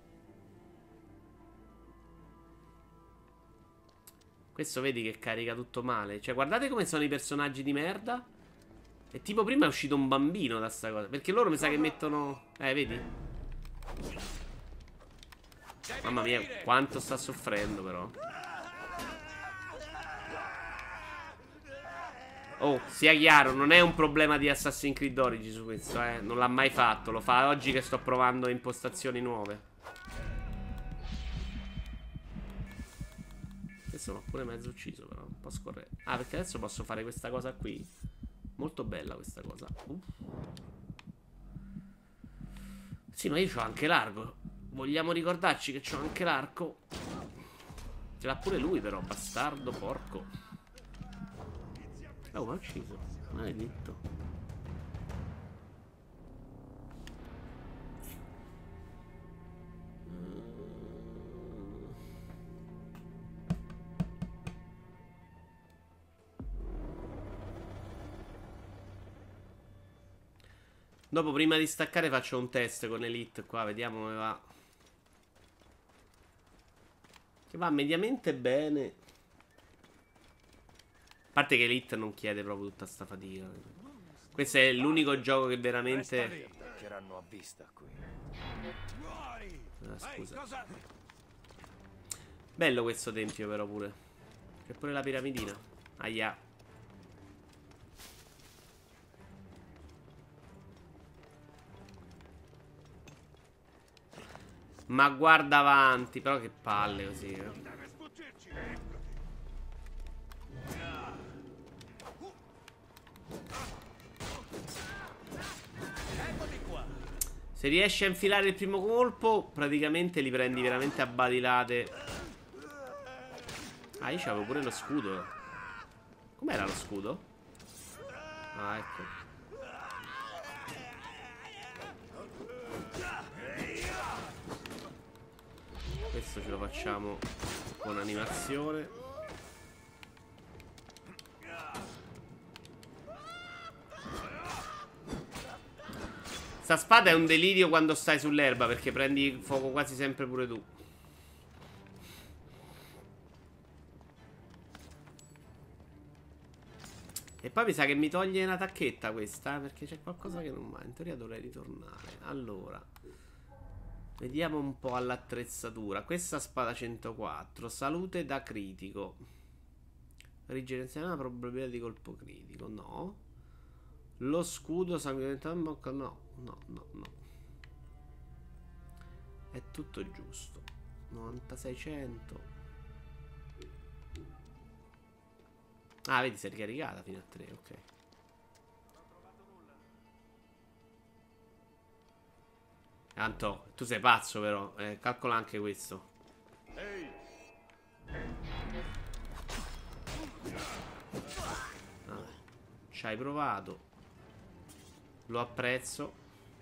[SPEAKER 1] Questo vedi che carica tutto male. Cioè, guardate come sono i personaggi di merda. E tipo prima è uscito un bambino da sta cosa. Perché loro mi sa che mettono... vedi? Mamma mia, quanto sta soffrendo però. Oh, sia chiaro, non è un problema di Assassin's Creed Origins su questo, non l'ha mai fatto. Lo fa oggi che sto provando impostazioni nuove. Questo l'ho pure mezzo ucciso però, un po' scorretto. Ah, perché adesso posso fare questa cosa qui. Molto bella questa cosa. Sì, ma io c'ho anche l'arco. Vogliamo ricordarci che c'ho anche l'arco. Ce l'ha pure lui però, bastardo, porco. Oh, ma ho ucciso. Maledetto. Dopo, prima di staccare, faccio un test con Elite qua, vediamo come va. Che va mediamente bene. A parte che Elite non chiede proprio tutta sta fatica. Questo è l'unico gioco che veramente...
[SPEAKER 2] Toccheranno a vista qui.
[SPEAKER 1] Scusa. Bello questo tempio però pure. C'è pure la piramidina. Aia. Ma guarda avanti, però che palle così. Se riesci a infilare il primo colpo, praticamente li prendi veramente a badilate. Ah, io c'avevo pure lo scudo. Com'era lo scudo? Ah, ecco. Questo ce lo facciamo con animazione. Sta spada è un delirio quando stai sull'erba, perché prendi fuoco quasi sempre pure tu. E poi mi sa che mi toglie una tacchetta questa, perché c'è qualcosa che non va. In teoria dovrei ritornare. Allora, vediamo un po' all'attrezzatura. Questa spada 104. Salute da critico. Rigenerazione una probabilità di colpo critico. No. Lo scudo sanguinante in bocca. No. È tutto giusto. 9600. Ah, vedi, si è ricaricata fino a 3, ok. Anto, tu sei pazzo però, calcola anche questo. Vabbè, ci hai provato. Lo apprezzo.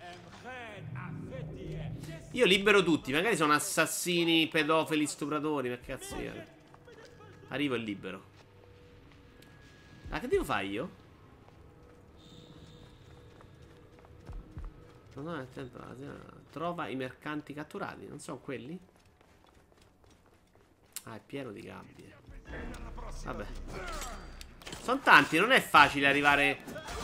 [SPEAKER 1] Io libero tutti, magari sono assassini, pedofili, stupratori, che cazzo io. Arrivo e libero. Ah, che devo fare io? Trova i mercanti catturati. Non sono quelli? Ah, è pieno di gabbie. Vabbè. Sono tanti, non è facile arrivare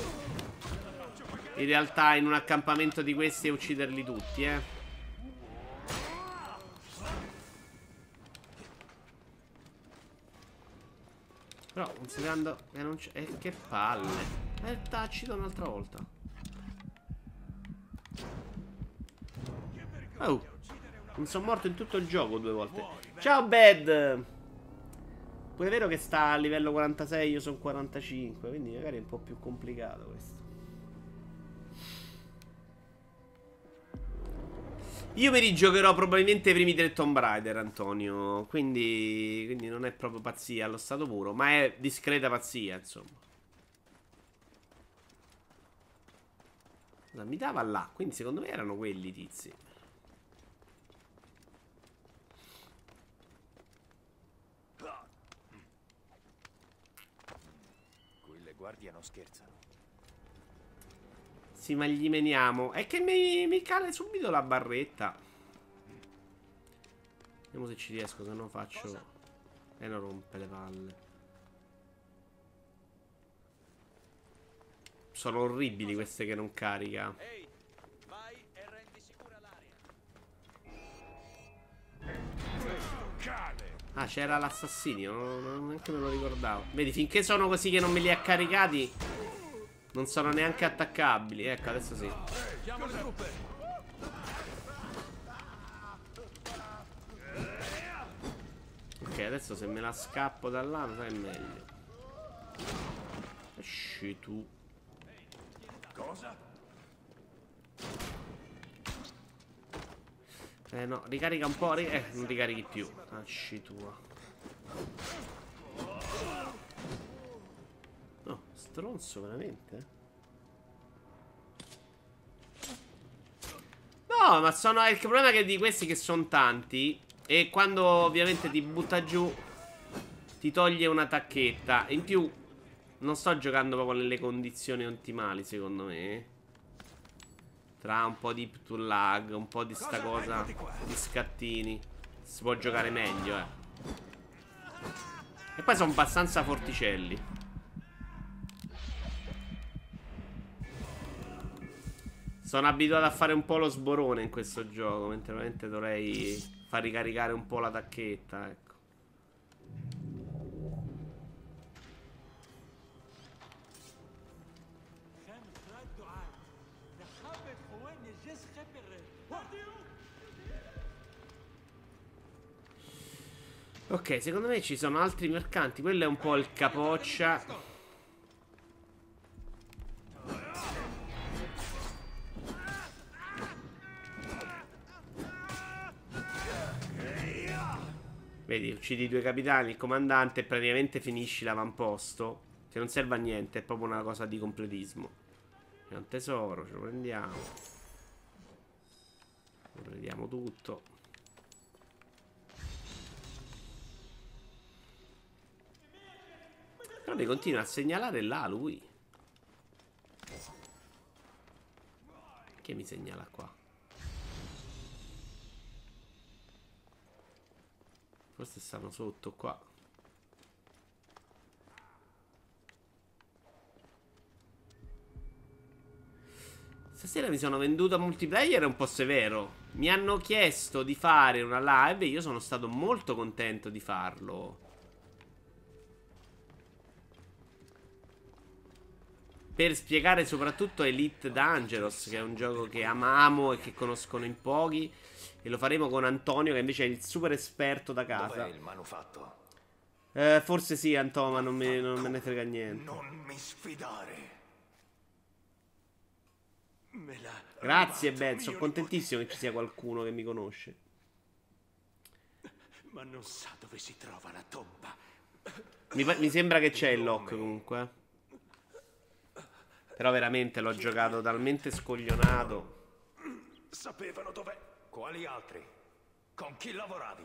[SPEAKER 1] in realtà in un accampamento di questi e ucciderli tutti, Però considerando che non c'è... che palle. Tacito un'altra volta. Oh. Mi sono morto in tutto il gioco 2 volte. Ciao Bad. Poi è vero che sta a livello 46, io sono 45. Quindi magari è un po' più complicato questo. Io mi rigiocherò probabilmente i primi 3 Tomb Raider, Antonio. Quindi non è proprio pazzia allo stato puro, ma è discreta pazzia, insomma. Mi dava là, quindi secondo me erano quelli i tizi.
[SPEAKER 2] Qui le guardie non scherzano.
[SPEAKER 1] Sì, ma gli meniamo. È che mi cade subito la barretta. Vediamo se ci riesco, se no faccio... non rompe le palle. Sono orribili queste che non carica.
[SPEAKER 8] Ehi, vai e rendi sicura l'area.
[SPEAKER 1] Ah, c'era l'assassinio, neanche me lo ricordavo. Vedi, finché sono così che non me li ha caricati, non sono neanche attaccabili. Ecco, adesso sì.
[SPEAKER 5] Chiamo le truppe.
[SPEAKER 1] Ok, adesso se me la scappo da là, sai, è meglio. Esci tu.
[SPEAKER 2] Cosa?
[SPEAKER 1] No, ricarica un po'. Non ricarichi più. Esci tua. No, stronzo veramente. No, ma sono. Il problema è che di questi che sono tanti. E quando ovviamente ti butta giù, ti toglie una tacchetta. In più, non sto giocando proprio nelle condizioni ottimali, secondo me. Tra un po' di to lag, un po' di sta cosa di scattini. Si può giocare meglio, E poi sono abbastanza forticelli. Sono abituato a fare un po' lo sborone in questo gioco, mentre veramente dovrei far ricaricare un po' la tacchetta, ecco. Ok, secondo me ci sono altri mercanti. Quello è un po' il capoccia. Vedi, uccidi i 2 capitani, il comandante e praticamente finisci l'avamposto. Che non serve a niente, è proprio una cosa di completismo. È un tesoro, ce lo prendiamo. Lo prendiamo tutto. Però mi continua a segnalare là lui. Che mi segnala qua? Forse stanno sotto qua. Stasera mi sono venduto a multiplayer, è un po' severo. Mi hanno chiesto di fare una live e io sono stato molto contento di farlo. Per spiegare soprattutto Elite Dangerous, che è un gioco che amo e che conoscono in pochi. E lo faremo con Antonio, che invece è il super esperto da casa.
[SPEAKER 2] Dov'è il manufatto?
[SPEAKER 1] Forse sì, Antonio, ma non me ne frega niente.
[SPEAKER 2] Non mi sfidare.
[SPEAKER 1] Grazie, Ben, sono contentissimo che ci sia qualcuno che mi conosce.
[SPEAKER 3] Ma non sa dove si trova la tomba.
[SPEAKER 1] Mi sembra che c'è il lock comunque. Però veramente l'ho giocato talmente scoglionato.
[SPEAKER 2] Sapevano dov'è. Quali altri? Con chi lavoravi?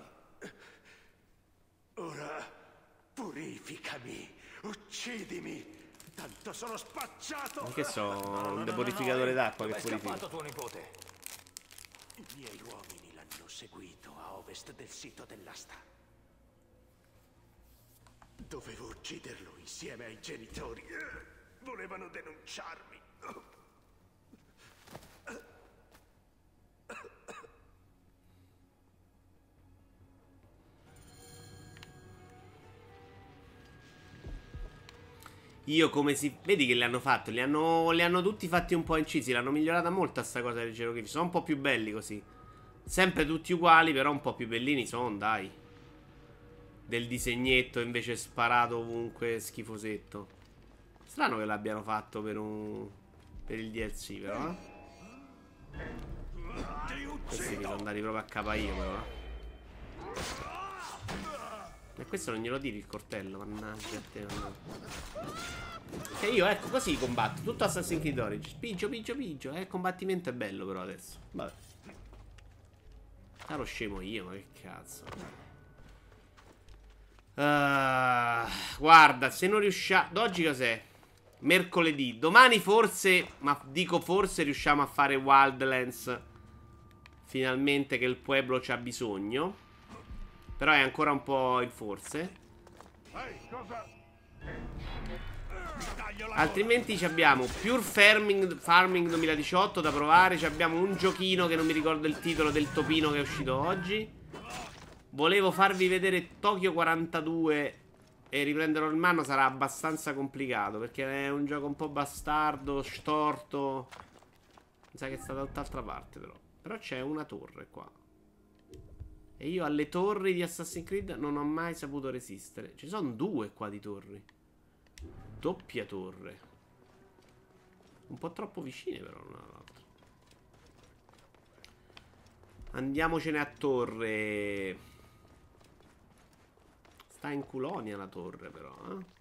[SPEAKER 3] Ora purificami, uccidimi. Tanto sono spacciato.
[SPEAKER 1] Che so, un deporificatore d'acqua che
[SPEAKER 2] Dov'è
[SPEAKER 1] purifica.
[SPEAKER 2] scappato tuo nipote?
[SPEAKER 3] I miei uomini l'hanno seguito a ovest del sito dell'asta. Dovevo ucciderlo insieme ai genitori. Volevano denunciarmi.
[SPEAKER 1] Io come si... Vedi che li hanno fatto? Li hanno tutti fatti un po' incisi. L'hanno migliorata molto sta cosa dei geroglifici. Sono un po' più belli così. Sempre tutti uguali, però un po' più bellini sono, dai. Del disegnetto invece sparato ovunque, schifosetto. Strano che l'abbiano fatto per il DLC, però, eh. Questi mi sono andati proprio a capa io, però, E questo non glielo tiri il coltello, mannaggia a te, mannaggia. Che io, ecco, così combatto. Tutto Assassin's Creed Origins. Pigio. Il combattimento è bello, però, adesso. Vabbè. Sarò scemo io, ma che cazzo. Guarda, se non riusciamo... Oggi cos'è? Mercoledì. Domani forse, ma dico forse, riusciamo a fare Wildlands. Finalmente che il Pueblo c'ha bisogno. Però è ancora un po' il forse. Altrimenti ci abbiamo Pure Farming 2018 da provare. Ci abbiamo un giochino che non mi ricordo il titolo, del topino, che è uscito oggi. Volevo farvi vedere Tokyo 42 e riprenderlo in mano. Sarà abbastanza complicato perché è un gioco un po' bastardo, storto. Mi sa che sta da tutt'altra parte, però c'è una torre qua. E io alle torri di Assassin's Creed non ho mai saputo resistere. Ci sono due qua di torri. Doppia torre. Un po' troppo vicine però l'una all'altra. Andiamocene a torre. Sta in Culonia la torre però,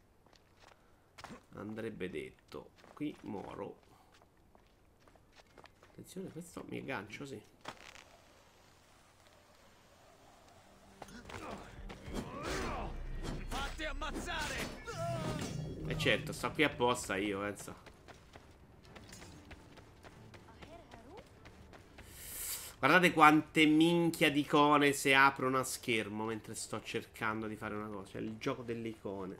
[SPEAKER 1] andrebbe detto. Qui Moro. Attenzione, questo mi aggancio, sì.
[SPEAKER 8] Fatti ammazzare!
[SPEAKER 1] E certo, sto qui apposta io, pensa. Guardate quante minchia di icone si aprono a schermo mentre sto cercando di fare una cosa. È il gioco delle icone.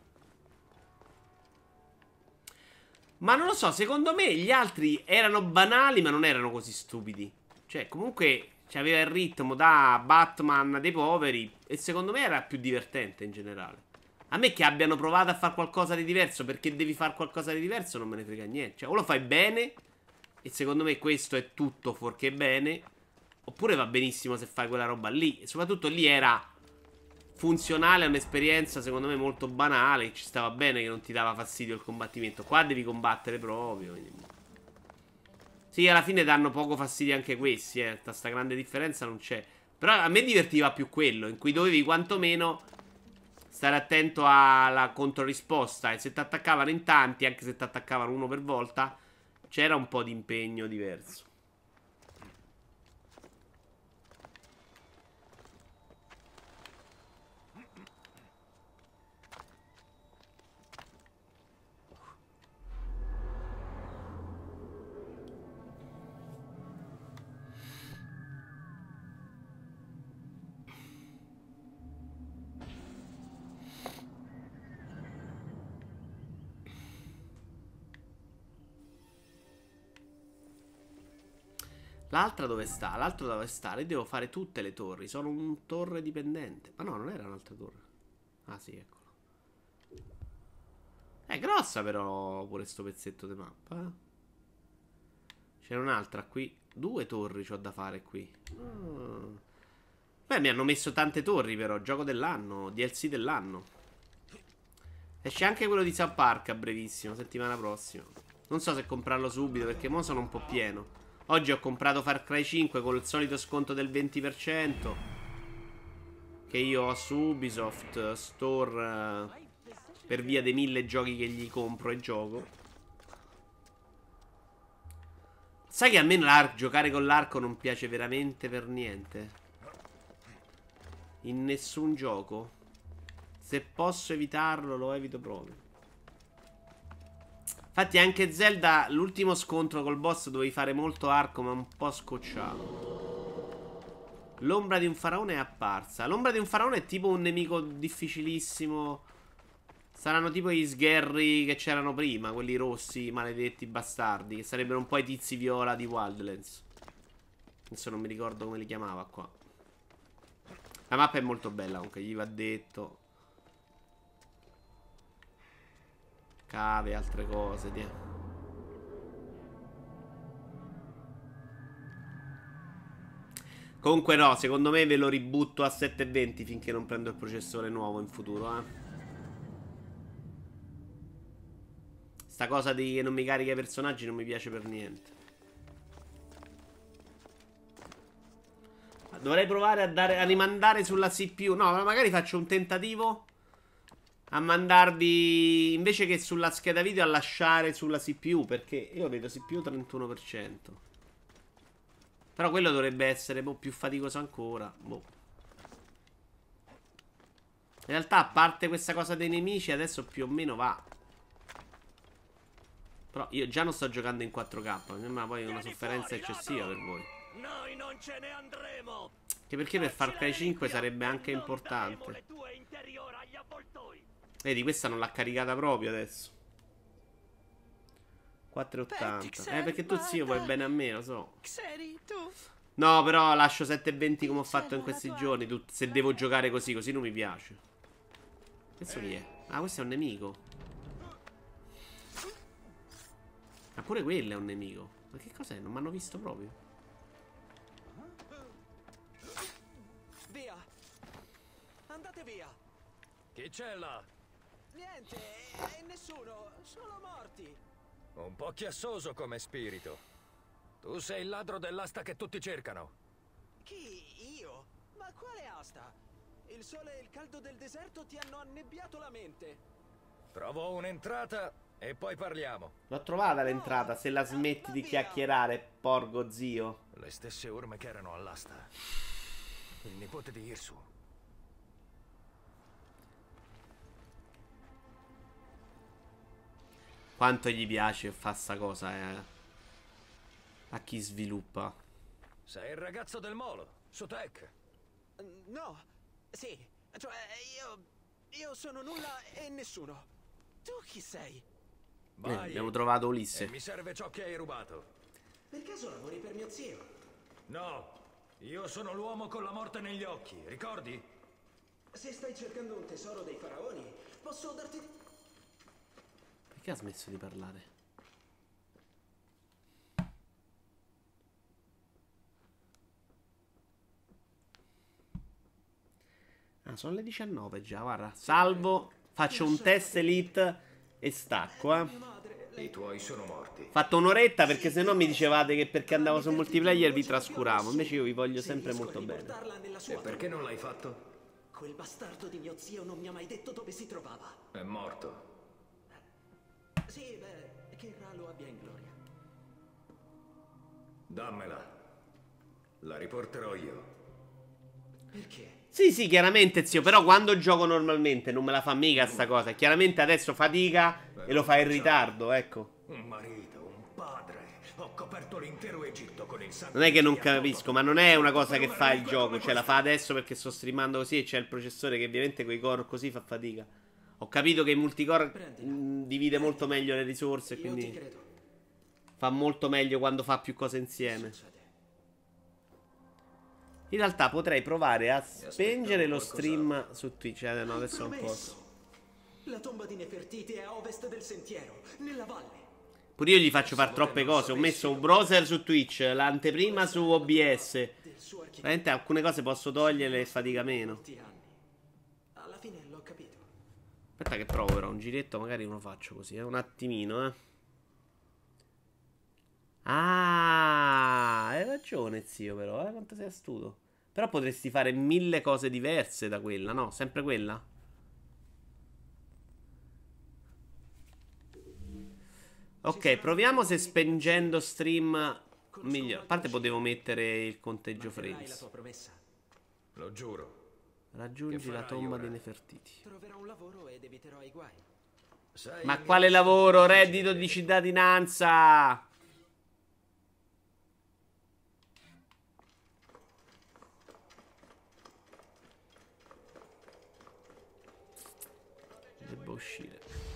[SPEAKER 1] Ma non lo so, secondo me gli altri erano banali ma non erano così stupidi. Cioè, comunque c'aveva il ritmo da Batman dei poveri e secondo me era più divertente in generale. A me che abbiano provato a fare qualcosa di diverso perché devi fare qualcosa di diverso non me ne frega niente. Cioè, o lo fai bene, e secondo me questo è tutto fuorché bene, oppure va benissimo se fai quella roba lì. E soprattutto lì era funzionale a un'esperienza secondo me molto banale. Ci stava bene che non ti dava fastidio il combattimento. Qua devi combattere proprio. Sì, alla fine danno poco fastidio anche questi, sta grande differenza non c'è. Però a me divertiva più quello, in cui dovevi quantomeno stare attento alla controrisposta. E se ti attaccavano in tanti, anche se ti attaccavano uno per volta, c'era un po' di impegno diverso. L'altra dove sta? L'altro dove sta? Io devo fare tutte le torri. Sono un torre dipendente. Ma no, non era un'altra torre. Ah sì, eccolo. È grossa però pure sto pezzetto di mappa. C'era un'altra qui. 2 torri c'ho da fare qui. Beh, mi hanno messo tante torri però. Gioco dell'anno. DLC dell'anno. Esce anche quello di South Park a brevissimo, settimana prossima. Non so se comprarlo subito perché mo sono un po' pieno. Oggi ho comprato Far Cry 5 con il solito sconto del 20% che io ho su Ubisoft Store per via dei 1000 giochi che gli compro e gioco. Sai che a me giocare con l'arco non piace veramente per niente? In nessun gioco. Se posso evitarlo lo evito proprio. Infatti anche Zelda, l'ultimo scontro col boss dovevi fare molto arco ma un po' scocciato. L'ombra di un faraone è apparsa. L'ombra di un faraone è tipo un nemico difficilissimo. Saranno tipo gli sgherri che c'erano prima, quelli rossi, maledetti bastardi, che sarebbero un po' i tizi viola di Wildlands. Adesso non mi ricordo come li chiamava qua. La mappa è molto bella comunque, gli va detto. Cave, altre cose, dia. Comunque no, secondo me ve lo ributto a 720 finché non prendo il processore nuovo in futuro, Sta cosa di che non mi carica i personaggi non mi piace per niente. Dovrei provare a rimandare sulla CPU. No, magari faccio un tentativo a mandarvi, invece che sulla scheda video, a lasciare sulla CPU, perché io vedo CPU 31%. Però quello dovrebbe essere più faticoso ancora. In realtà, a parte questa cosa dei nemici, adesso più o meno va. Però io già non sto giocando in 4K. Mi sembra poi una sofferenza eccessiva per voi.
[SPEAKER 8] Noi non ce ne andremo.
[SPEAKER 1] Che perché per Far Cry 5 sarebbe anche importante. Vedi, questa non l'ha caricata proprio adesso. 4,80. Perché tu zio vuoi bene a me, lo so. No, però lascio 720 come ho fatto in questi giorni. Se devo giocare così, così non mi piace. Questo chi è? Ah, questo è un nemico. Ma pure quello è un nemico. Ma che cos'è? Non mi hanno visto proprio.
[SPEAKER 3] Via. Andate via.
[SPEAKER 2] Chi c'è là?
[SPEAKER 3] Niente, nessuno, solo morti.
[SPEAKER 2] Un po' chiassoso come spirito. Tu sei il ladro dell'asta che tutti cercano.
[SPEAKER 3] Chi? Io? Ma quale asta? Il sole e il caldo del deserto ti hanno annebbiato la mente.
[SPEAKER 2] Trovo un'entrata e poi parliamo.
[SPEAKER 1] L'ho trovata l'entrata, se la smetti di chiacchierare, porco zio.
[SPEAKER 2] Le stesse orme che erano all'asta. Il nipote di Irsu.
[SPEAKER 1] Quanto gli piace fa sta cosa, a chi sviluppa.
[SPEAKER 2] Sei il ragazzo del molo, su Tech.
[SPEAKER 3] No, sì, cioè io sono nulla e nessuno. Tu chi sei?
[SPEAKER 2] Vai,
[SPEAKER 1] abbiamo trovato Ulisse.
[SPEAKER 2] mi serve ciò che hai rubato.
[SPEAKER 3] Per caso lavori per mio zio?
[SPEAKER 2] No, io sono l'uomo con la morte negli occhi, ricordi?
[SPEAKER 3] Se stai cercando un tesoro dei faraoni, posso darti...
[SPEAKER 1] Perché ha smesso di parlare? Ah, sono le 19 già, guarda. Salvo, faccio un test elite e stacco,
[SPEAKER 2] I tuoi sono morti.
[SPEAKER 1] Ho fatto un'oretta perché sennò mi dicevate che perché andavo su multiplayer vi trascuravo. Invece io vi voglio sempre molto bene.
[SPEAKER 2] E perché non l'hai fatto?
[SPEAKER 3] Quel bastardo di mio zio non mi ha mai detto dove si trovava.
[SPEAKER 2] È morto.
[SPEAKER 3] Sì, beh, che Ra lo abbia in gloria.
[SPEAKER 2] Dammela. La riporterò io.
[SPEAKER 3] Perché?
[SPEAKER 1] Sì, chiaramente, zio, però quando gioco normalmente non me la fa mica sta cosa. Chiaramente adesso fatica e lo fa in ritardo, ecco.
[SPEAKER 2] Un marito, un padre. Ho coperto l'intero Egitto con il sangue.
[SPEAKER 1] Non è che non capisco, ma non è una cosa che fa il gioco. Cioè la fa adesso perché sto streamando così e c'è il processore che ovviamente con i core così fa fatica. Ho capito che il multicore divide molto meglio le risorse, quindi fa molto meglio quando fa più cose insieme. In realtà potrei provare a spengere lo stream su Twitch. No, adesso non posso.
[SPEAKER 3] La tomba di Nefertiti è a ovest del sentiero, nella valle.
[SPEAKER 1] Pure io gli faccio fare troppe cose. Ho messo un browser su Twitch, l'anteprima su OBS. Veramente alcune cose posso toglierle e fatica meno.
[SPEAKER 3] Alla fine l'ho capito.
[SPEAKER 1] Aspetta che provo però, un giretto magari lo faccio così, un attimino, Ah, hai ragione zio però, quanto sei astuto. Però potresti fare 1000 cose diverse da quella, no? Sempre quella? Ok, proviamo se spengendo stream migliore. A parte potevo mettere il conteggio frames.
[SPEAKER 2] Lo giuro.
[SPEAKER 1] Raggiungi la tomba di Nefertiti.
[SPEAKER 3] Troverò un lavoro ed eviterò i guai.
[SPEAKER 1] Ma quale lavoro? Reddito di cittadinanza! Devo uscire.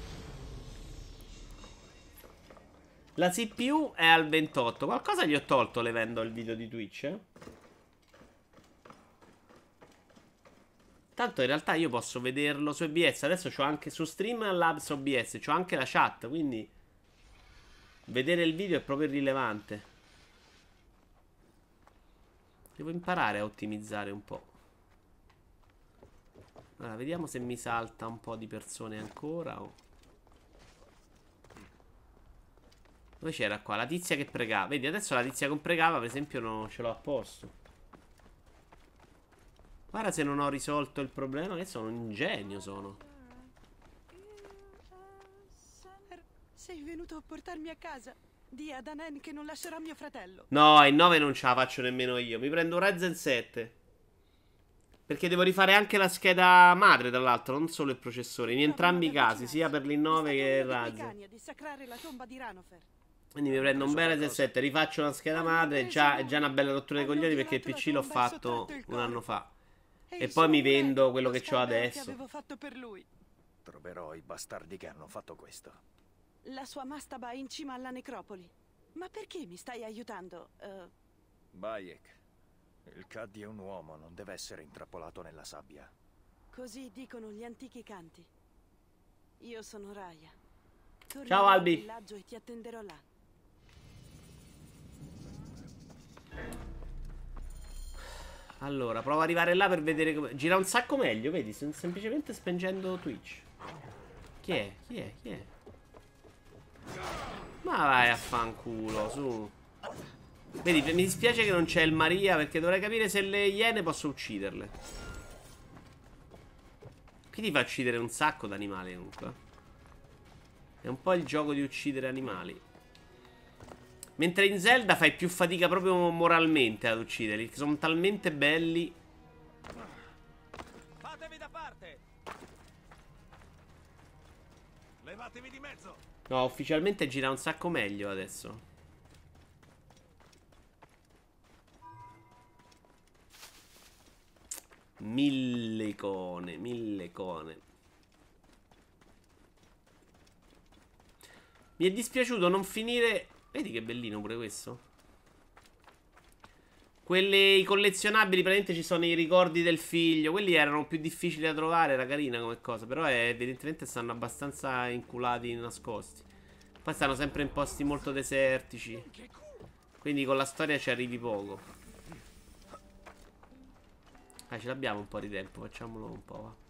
[SPEAKER 1] La CPU è al 28. Qualcosa gli ho tolto levando il video di Twitch, Tanto in realtà io posso vederlo su OBS. Adesso c'ho anche su Streamlabs OBS, c'ho anche la chat, quindi vedere il video è proprio irrilevante. Devo imparare a ottimizzare un po'. Allora, vediamo se mi salta un po' di persone ancora o... Dove c'era qua? La tizia che pregava. Vedi, adesso la tizia che pregava, per esempio, non ce l'ho a posto. Guarda se non ho risolto il problema, che sono un genio, sono.
[SPEAKER 9] Sei venuto a portarmi a casa. Di ad Anen che non lascerà mio fratello.
[SPEAKER 1] No, il 9 non ce la faccio nemmeno io. Mi prendo un Ryzen 7. Perché devo rifare anche la scheda madre, tra l'altro, non solo il processore. In entrambi i casi, sia per l'I9 che il Ryzen. Quindi mi prendo un bel Ryzen 7, rifaccio una scheda madre. È già una bella rottura dei coglioni perché il PC l'ho fatto un anno fa. E poi mi vendo quello che ho adesso.
[SPEAKER 2] Troverò i bastardi che hanno fatto questo.
[SPEAKER 9] La sua mastaba è in cima alla necropoli. Ma perché mi stai aiutando?
[SPEAKER 2] Bayek, il Cadi è un uomo, non deve essere intrappolato nella sabbia.
[SPEAKER 9] Così dicono gli antichi canti. Io sono Raya.
[SPEAKER 1] Ciao Albi.
[SPEAKER 9] Al villaggio e ti attenderò là.
[SPEAKER 1] Allora, provo ad arrivare là per vedere come... Gira un sacco meglio, vedi? Semplicemente spengendo Twitch. Chi è? Chi è? Chi è? Ma vai a fanculo, su. Vedi, mi dispiace che non c'è il Maria, perché dovrei capire se le iene posso ucciderle. Qui ti fa uccidere un sacco di animali comunque. È un po' il gioco di uccidere animali. Mentre in Zelda fai più fatica proprio moralmente ad ucciderli, che sono talmente belli.
[SPEAKER 8] Fatevi da parte! Levatevi di mezzo!
[SPEAKER 1] No, ufficialmente gira un sacco meglio adesso. Mille icone, mille icone. Mi è dispiaciuto non finire... Vedi che bellino pure questo. I collezionabili, praticamente ci sono i ricordi del figlio. Quelli erano più difficili da trovare, era carina come cosa. Però evidentemente stanno abbastanza inculati, nascosti. Poi stanno sempre in posti molto desertici. Quindi con la storia ci arrivi poco. Ce l'abbiamo un po' di tempo, facciamolo un po', va.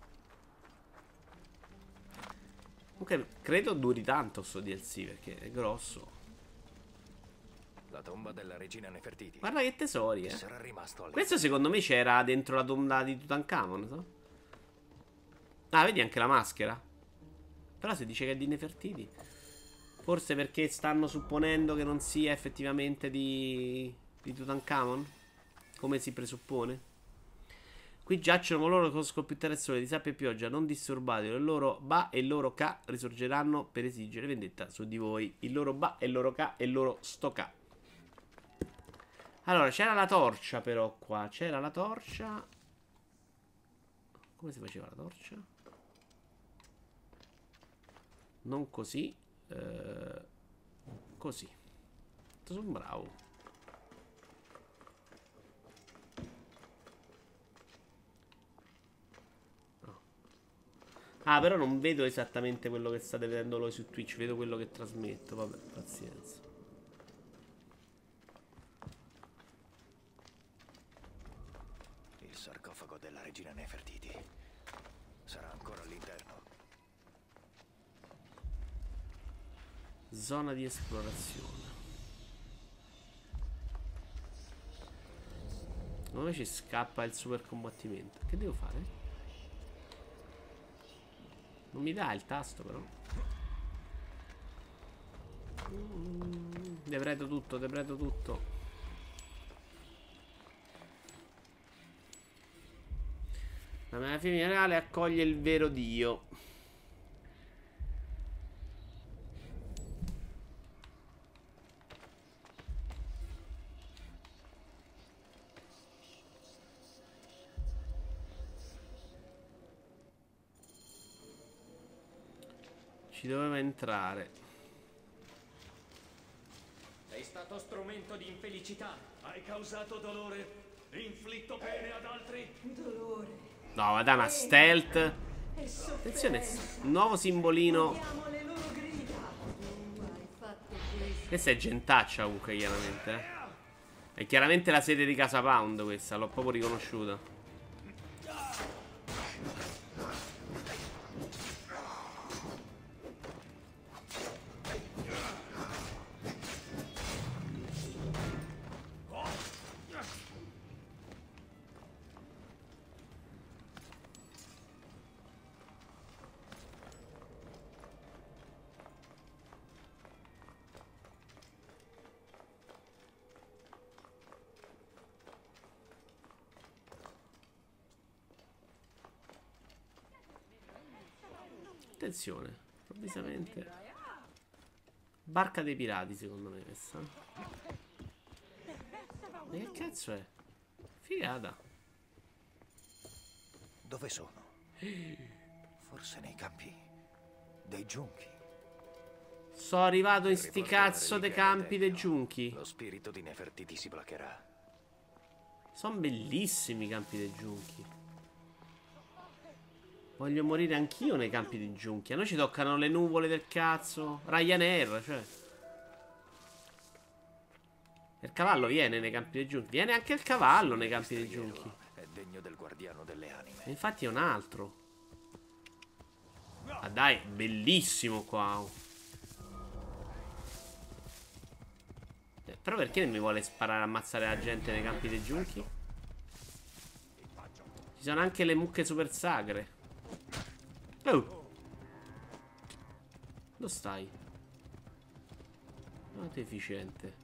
[SPEAKER 1] Comunque credo duri tanto sto DLC perché è grosso.
[SPEAKER 2] La tomba della regina Nefertiti.
[SPEAKER 1] Guarda che tesori,
[SPEAKER 2] Sarà rimasto
[SPEAKER 1] Questo secondo me c'era dentro la tomba di Tutankhamon, no? Ah, vedi anche la maschera. Però se dice che è di Nefertiti, forse perché stanno supponendo che non sia effettivamente di Tutankhamon, come si presuppone. Qui giacciono loro con scoppiettere sole di sabbia e pioggia, non disturbati. Il loro Ba e il loro Ka risorgeranno per esigere vendetta su di voi. Il loro Ba e il loro Ka e il loro Stoka. Allora, c'era la torcia però qua. C'era la torcia. Come si faceva la torcia? Non così. Così. Sono bravo. No. Ah, però non vedo esattamente quello che state vedendo voi su Twitch. Vedo quello che trasmetto. Vabbè, pazienza.
[SPEAKER 2] Il sarcofago della regina Nefertiti sarà ancora all'interno.
[SPEAKER 1] Zona di esplorazione. Dove ci scappa il super combattimento? Che devo fare? Non mi dà il tasto però. Depredo tutto, depredo tutto. La mia figlia reale accoglie il vero Dio. Ci doveva entrare.
[SPEAKER 8] Sei stato strumento di infelicità. Hai causato dolore, inflitto pene ad altri.
[SPEAKER 10] Dolore
[SPEAKER 1] No, ma dà una stealth. Attenzione, nuovo simbolino. Questa è gentaccia comunque, chiaramente. È chiaramente la sede di Casa Pound questa, l'ho proprio riconosciuta. Attenzione, improvvisamente. Barca dei pirati, secondo me, questa. Ma che cazzo è? Figata.
[SPEAKER 2] Dove sono? Forse nei campi dei giunchi.
[SPEAKER 1] Sono arrivato in sti cazzo dei campi dei giunchi.
[SPEAKER 2] Lo spirito di Nefertiti si placherà.
[SPEAKER 1] Sono bellissimi i campi dei giunchi. Voglio morire anch'io nei campi dei giunchi. A noi ci toccano le nuvole del cazzo. Ryanair, cioè. Il cavallo viene nei campi dei giunchi. Viene anche il cavallo nei campi dei giunchi.
[SPEAKER 2] È degno del guardiano delle anime.
[SPEAKER 1] E infatti è un altro. Ah dai, bellissimo qua. Però perché mi vuole sparare a ammazzare la gente nei campi dei giunchi? Ci sono anche le mucche super sagre. Oh! Dove stai? Molto efficiente.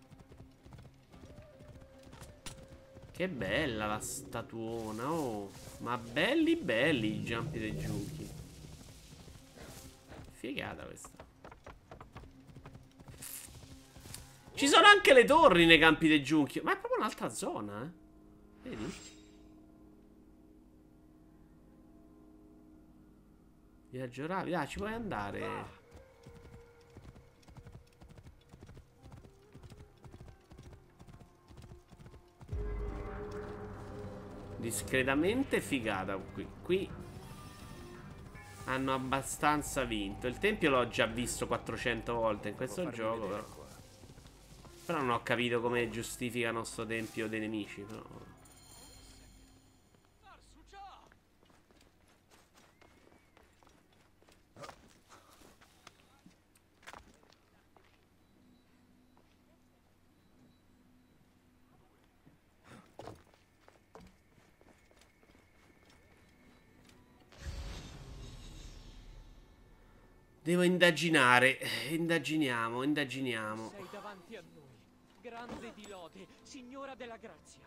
[SPEAKER 1] Che bella la statuona, oh! Ma belli belli i giampi dei giunchi. Figata questa. Ci sono anche le torri nei campi dei giunchi. Ma è proprio un'altra zona, eh? Vedi? Viaggio rapido. Ah, ci puoi andare. Discretamente figata qui. Qui hanno abbastanza vinto. Il tempio l'ho già visto 400 volte in questo gioco, però non ho capito come giustificano sto tempio dei nemici, però. Devo indaginare. Indaginiamo.
[SPEAKER 3] Sei davanti a noi, grande di lode, signora della grazia.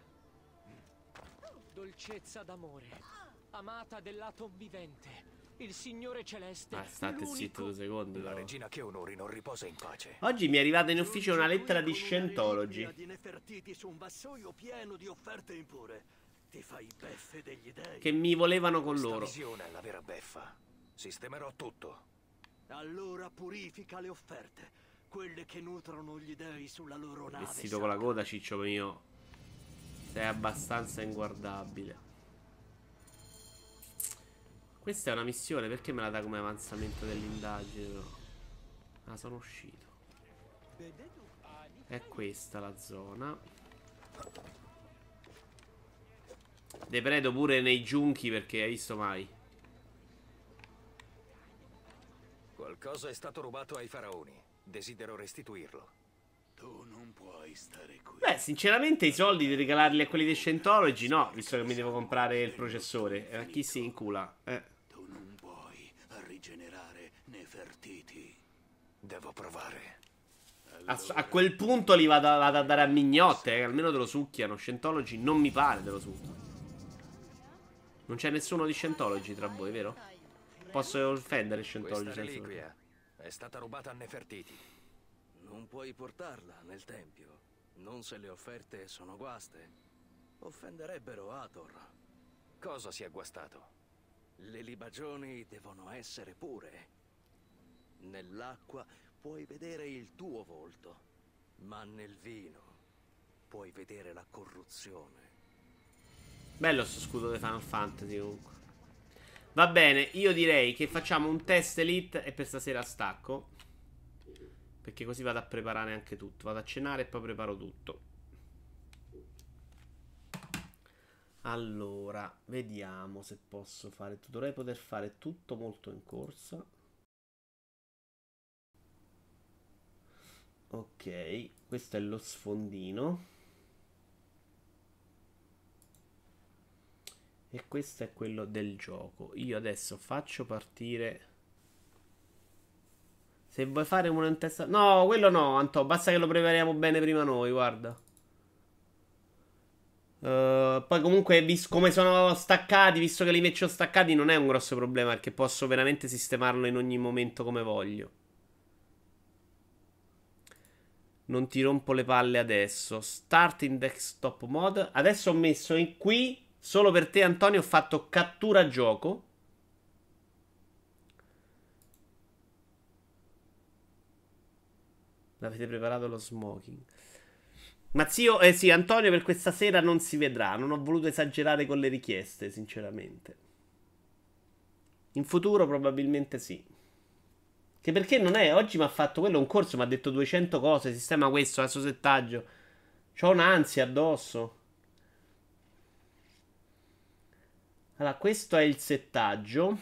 [SPEAKER 3] Dolcezza d'amore, amata dell'atom vivente, il Signore Celeste.
[SPEAKER 1] State zitto 2 secondi.
[SPEAKER 2] La regina che onori non riposa in pace.
[SPEAKER 1] Oggi mi è arrivata in ufficio una lettera di Scientology.
[SPEAKER 10] Di Nefertiti su un vassoio pieno di offerte impure. Ti fai beffe degli dei.
[SPEAKER 1] Che mi volevano con
[SPEAKER 2] Questa
[SPEAKER 1] loro.
[SPEAKER 2] visione è la vera beffa. Sistemerò tutto.
[SPEAKER 10] Allora purifica le offerte, quelle che nutrono gli dei sulla loro nave.
[SPEAKER 1] Vestito con la coda, ciccio mio. Sei abbastanza inguardabile. Questa è una missione, perché me la dà come avanzamento dell'indagine? No. Ah, sono uscito. È questa la zona. Depredo pure nei giunchi, perché hai visto mai?
[SPEAKER 2] Qualcosa è stato rubato ai faraoni. Desidero restituirlo.
[SPEAKER 10] Tu non puoi stare qui.
[SPEAKER 1] Beh, sinceramente i soldi di regalarli a quelli di Scientology no, visto che mi devo comprare il processore. A chi si incula?
[SPEAKER 10] Tu non puoi rigenerare Nefertiti.
[SPEAKER 2] Devo provare.
[SPEAKER 1] A quel punto li vado a dare a mignotte, almeno te lo succhiano. Scientology non mi pare te lo succhiano. Non c'è nessuno di Scientology tra voi, vero? Posso offendere Scientology?
[SPEAKER 2] Questa reliquia è stata rubata a Nefertiti.
[SPEAKER 10] Non puoi portarla nel tempio, non se le offerte sono guaste. Offenderebbero Hathor.
[SPEAKER 2] Cosa si è guastato?
[SPEAKER 10] Le libagioni devono essere pure. Nell'acqua puoi vedere il tuo volto, ma nel vino puoi vedere la corruzione.
[SPEAKER 1] Bello sto scudo di Final Fantasy comunque. Va bene, io direi che facciamo un test elite e per stasera stacco. Perché così vado a preparare anche tutto. Vado a cenare e poi preparo tutto. Allora, vediamo se posso fare. Dovrei poter fare tutto molto in corsa. Ok, questo è lo sfondino. E questo è quello del gioco. Io adesso faccio partire. Se vuoi fare uno in testa. No, quello no, Anto. Basta che lo prepariamo bene prima noi, guarda. Poi comunque, come sono staccati, visto che li metto staccati, non è un grosso problema, perché posso veramente sistemarlo in ogni momento come voglio. Non ti rompo le palle adesso. Start in desktop mode. Adesso ho messo in qui. Solo per te, Antonio, ho fatto cattura gioco. L'avete preparato lo smoking. Ma zio, sì, Antonio per questa sera non si vedrà. Non ho voluto esagerare con le richieste, sinceramente. In futuro probabilmente sì. Che perché non è, oggi mi ha fatto quello un corso, mi ha detto 200 cose, sistema questo, adesso settaggio. C'ho un'ansia addosso. Allora, questo è il settaggio.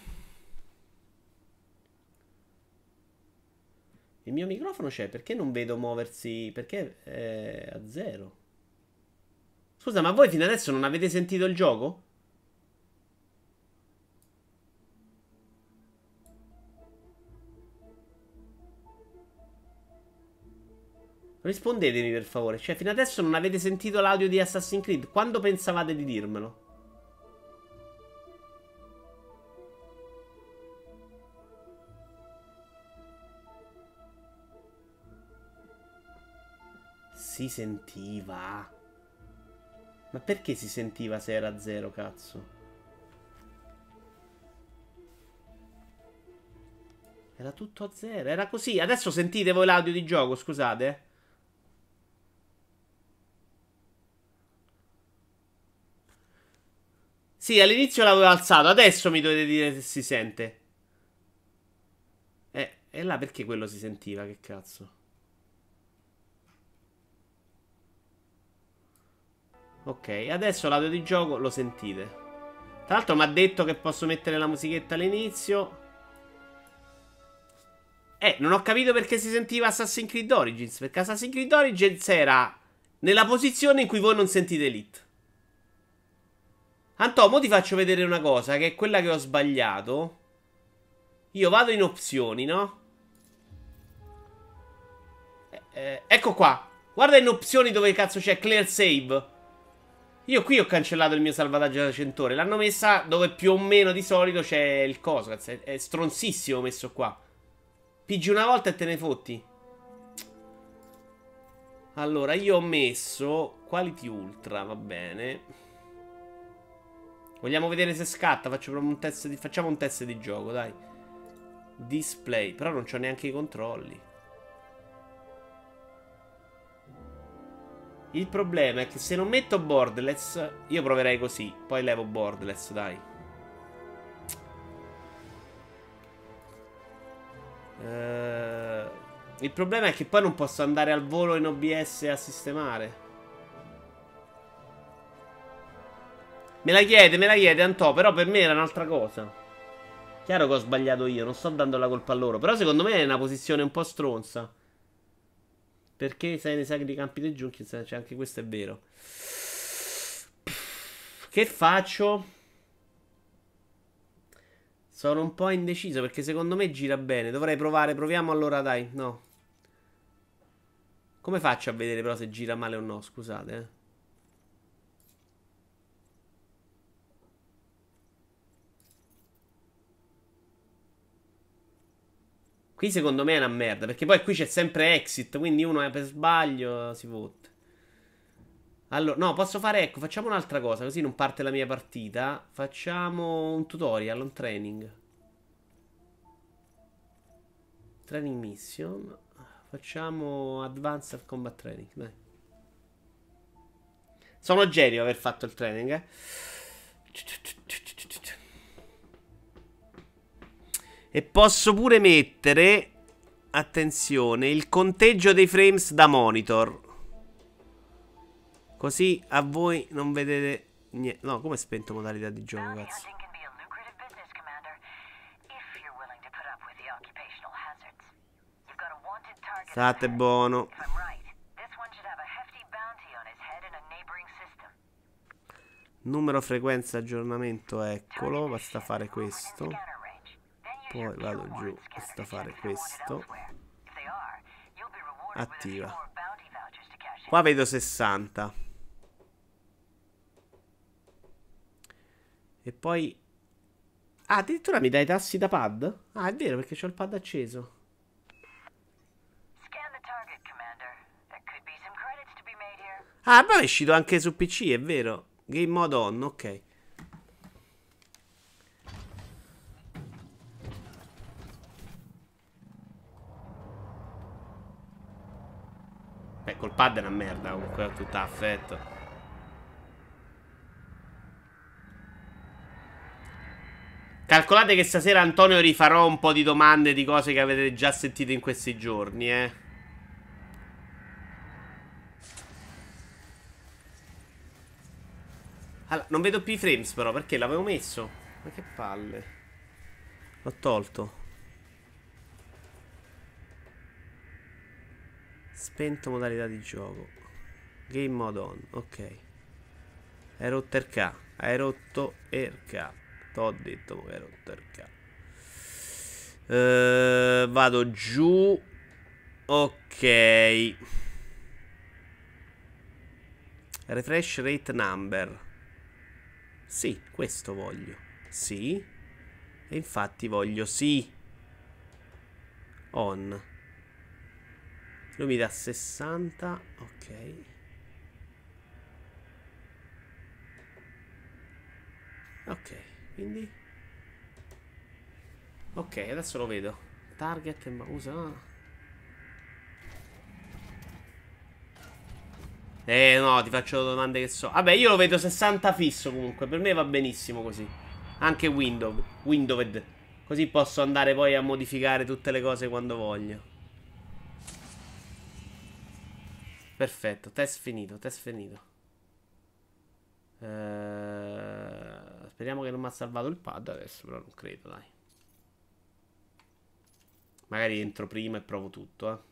[SPEAKER 1] Il mio microfono c'è, perché non vedo muoversi? Perché è a zero. Scusa, ma voi fino adesso non avete sentito il gioco? Rispondetemi per favore. Cioè, fino adesso non avete sentito l'audio di Assassin's Creed? Quando pensavate di dirmelo? Si sentiva. Ma perché si sentiva se era a zero, cazzo? Era tutto a zero. Era così. Adesso sentite voi l'audio di gioco, scusate. Sì, all'inizio l'avevo alzato. Adesso mi dovete dire se si sente. E là perché quello si sentiva? Che cazzo? Ok, adesso l'audio di gioco lo sentite. Tra l'altro mi ha detto che posso mettere la musichetta all'inizio. Non ho capito perché si sentiva Assassin's Creed Origins. Perché Assassin's Creed Origins era nella posizione in cui voi non sentite Elite. Anto, mo ti faccio vedere una cosa, che è quella che ho sbagliato. Io vado in opzioni, no? Ecco qua. Guarda in opzioni dove cazzo c'è Clear Save. Io qui ho cancellato il mio salvataggio da Centore. L'hanno messa dove più o meno di solito c'è il coso. Cazzo, è stronzissimo messo qua. Pigi una volta e te ne fotti. Allora, io ho messo Quality Ultra, va bene. Vogliamo vedere se scatta? Facciamo un test di gioco, dai. Display, però non c'ho neanche i controlli. Il problema è che se non metto borderless, io proverei così. Poi levo borderless, dai. Il problema è che poi non posso andare al volo in OBS a sistemare. Me la chiede Antò, però per me era un'altra cosa. Chiaro che ho sbagliato io, non sto dando la colpa a loro. Però secondo me è una posizione un po' stronza. Perché sei nei sacri campi dei giunchi, cioè anche questo è vero. Che faccio? Sono un po' indeciso perché secondo me gira bene. Dovrei provare, proviamo allora, dai, no. Come faccio a vedere però se gira male o no, scusate, Qui secondo me è una merda, perché poi qui c'è sempre exit, quindi uno per sbaglio si vota. Allora, no, posso fare, ecco, facciamo un'altra cosa, così non parte la mia partita. Facciamo un tutorial, un training. Training mission. Facciamo Advanced Combat Training, dai. Sono genio aver fatto il training, E posso pure mettere, attenzione, il conteggio dei frames da monitor. Così a voi non vedete niente. No, come è spento modalità di gioco, cazzo? State buono. Numero, frequenza, aggiornamento, eccolo. Basta fare questo. Poi vado giù, basta fare questo. Attiva. Qua vedo 60. E poi... Ah, addirittura mi dai i tassi da pad? Ah, è vero, perché c'ho il pad acceso. Ah, ma è uscito anche su PC, è vero. Game mode on, ok. Col pad è una merda, comunque ho tutta affetto. Calcolate che stasera Antonio rifarò un po' di domande di cose che avete già sentito in questi giorni, Allora, non vedo più i frames però, perché l'avevo messo? Ma che palle. L'ho tolto. Spento modalità di gioco. Game mode on, ok. Hai rotto il K. Hai rotto il K. T'ho detto che hai rotto il K. Vado giù. Ok. Refresh rate number. Sì, questo voglio. Sì. E infatti voglio sì. On. Lui mi dà 60. Ok. Ok, quindi ok, adesso lo vedo. Target e usa. No, ti faccio domande che so. Vabbè, io lo vedo 60 fisso comunque. Per me va benissimo così. Anche Windowed. Così posso andare poi a modificare tutte le cose quando voglio. Perfetto, test finito, test finito. Speriamo che non mi ha salvato il pad adesso, però non credo, dai. Magari entro prima e provo tutto,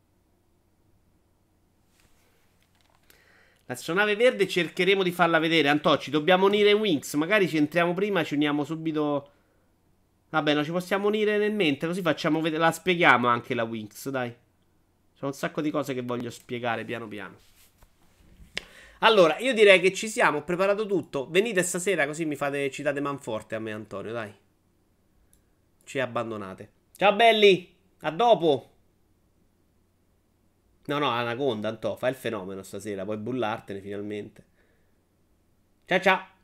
[SPEAKER 1] L'astronave verde cercheremo di farla vedere. Antocci, dobbiamo unire Wings. Magari ci entriamo prima, ci uniamo subito. Vabbè, no, ci possiamo unire nel mente. Così facciamo vedere. La spieghiamo anche la Wings, dai. C'è un sacco di cose che voglio spiegare piano piano. Allora, io direi che ci siamo. Ho preparato tutto. Venite stasera così mi fate, citate manforte a me, Antonio, dai. Ci abbandonate. Ciao belli, a dopo. No, Anaconda, Antò, fai il fenomeno stasera. Puoi bullartene finalmente. Ciao ciao.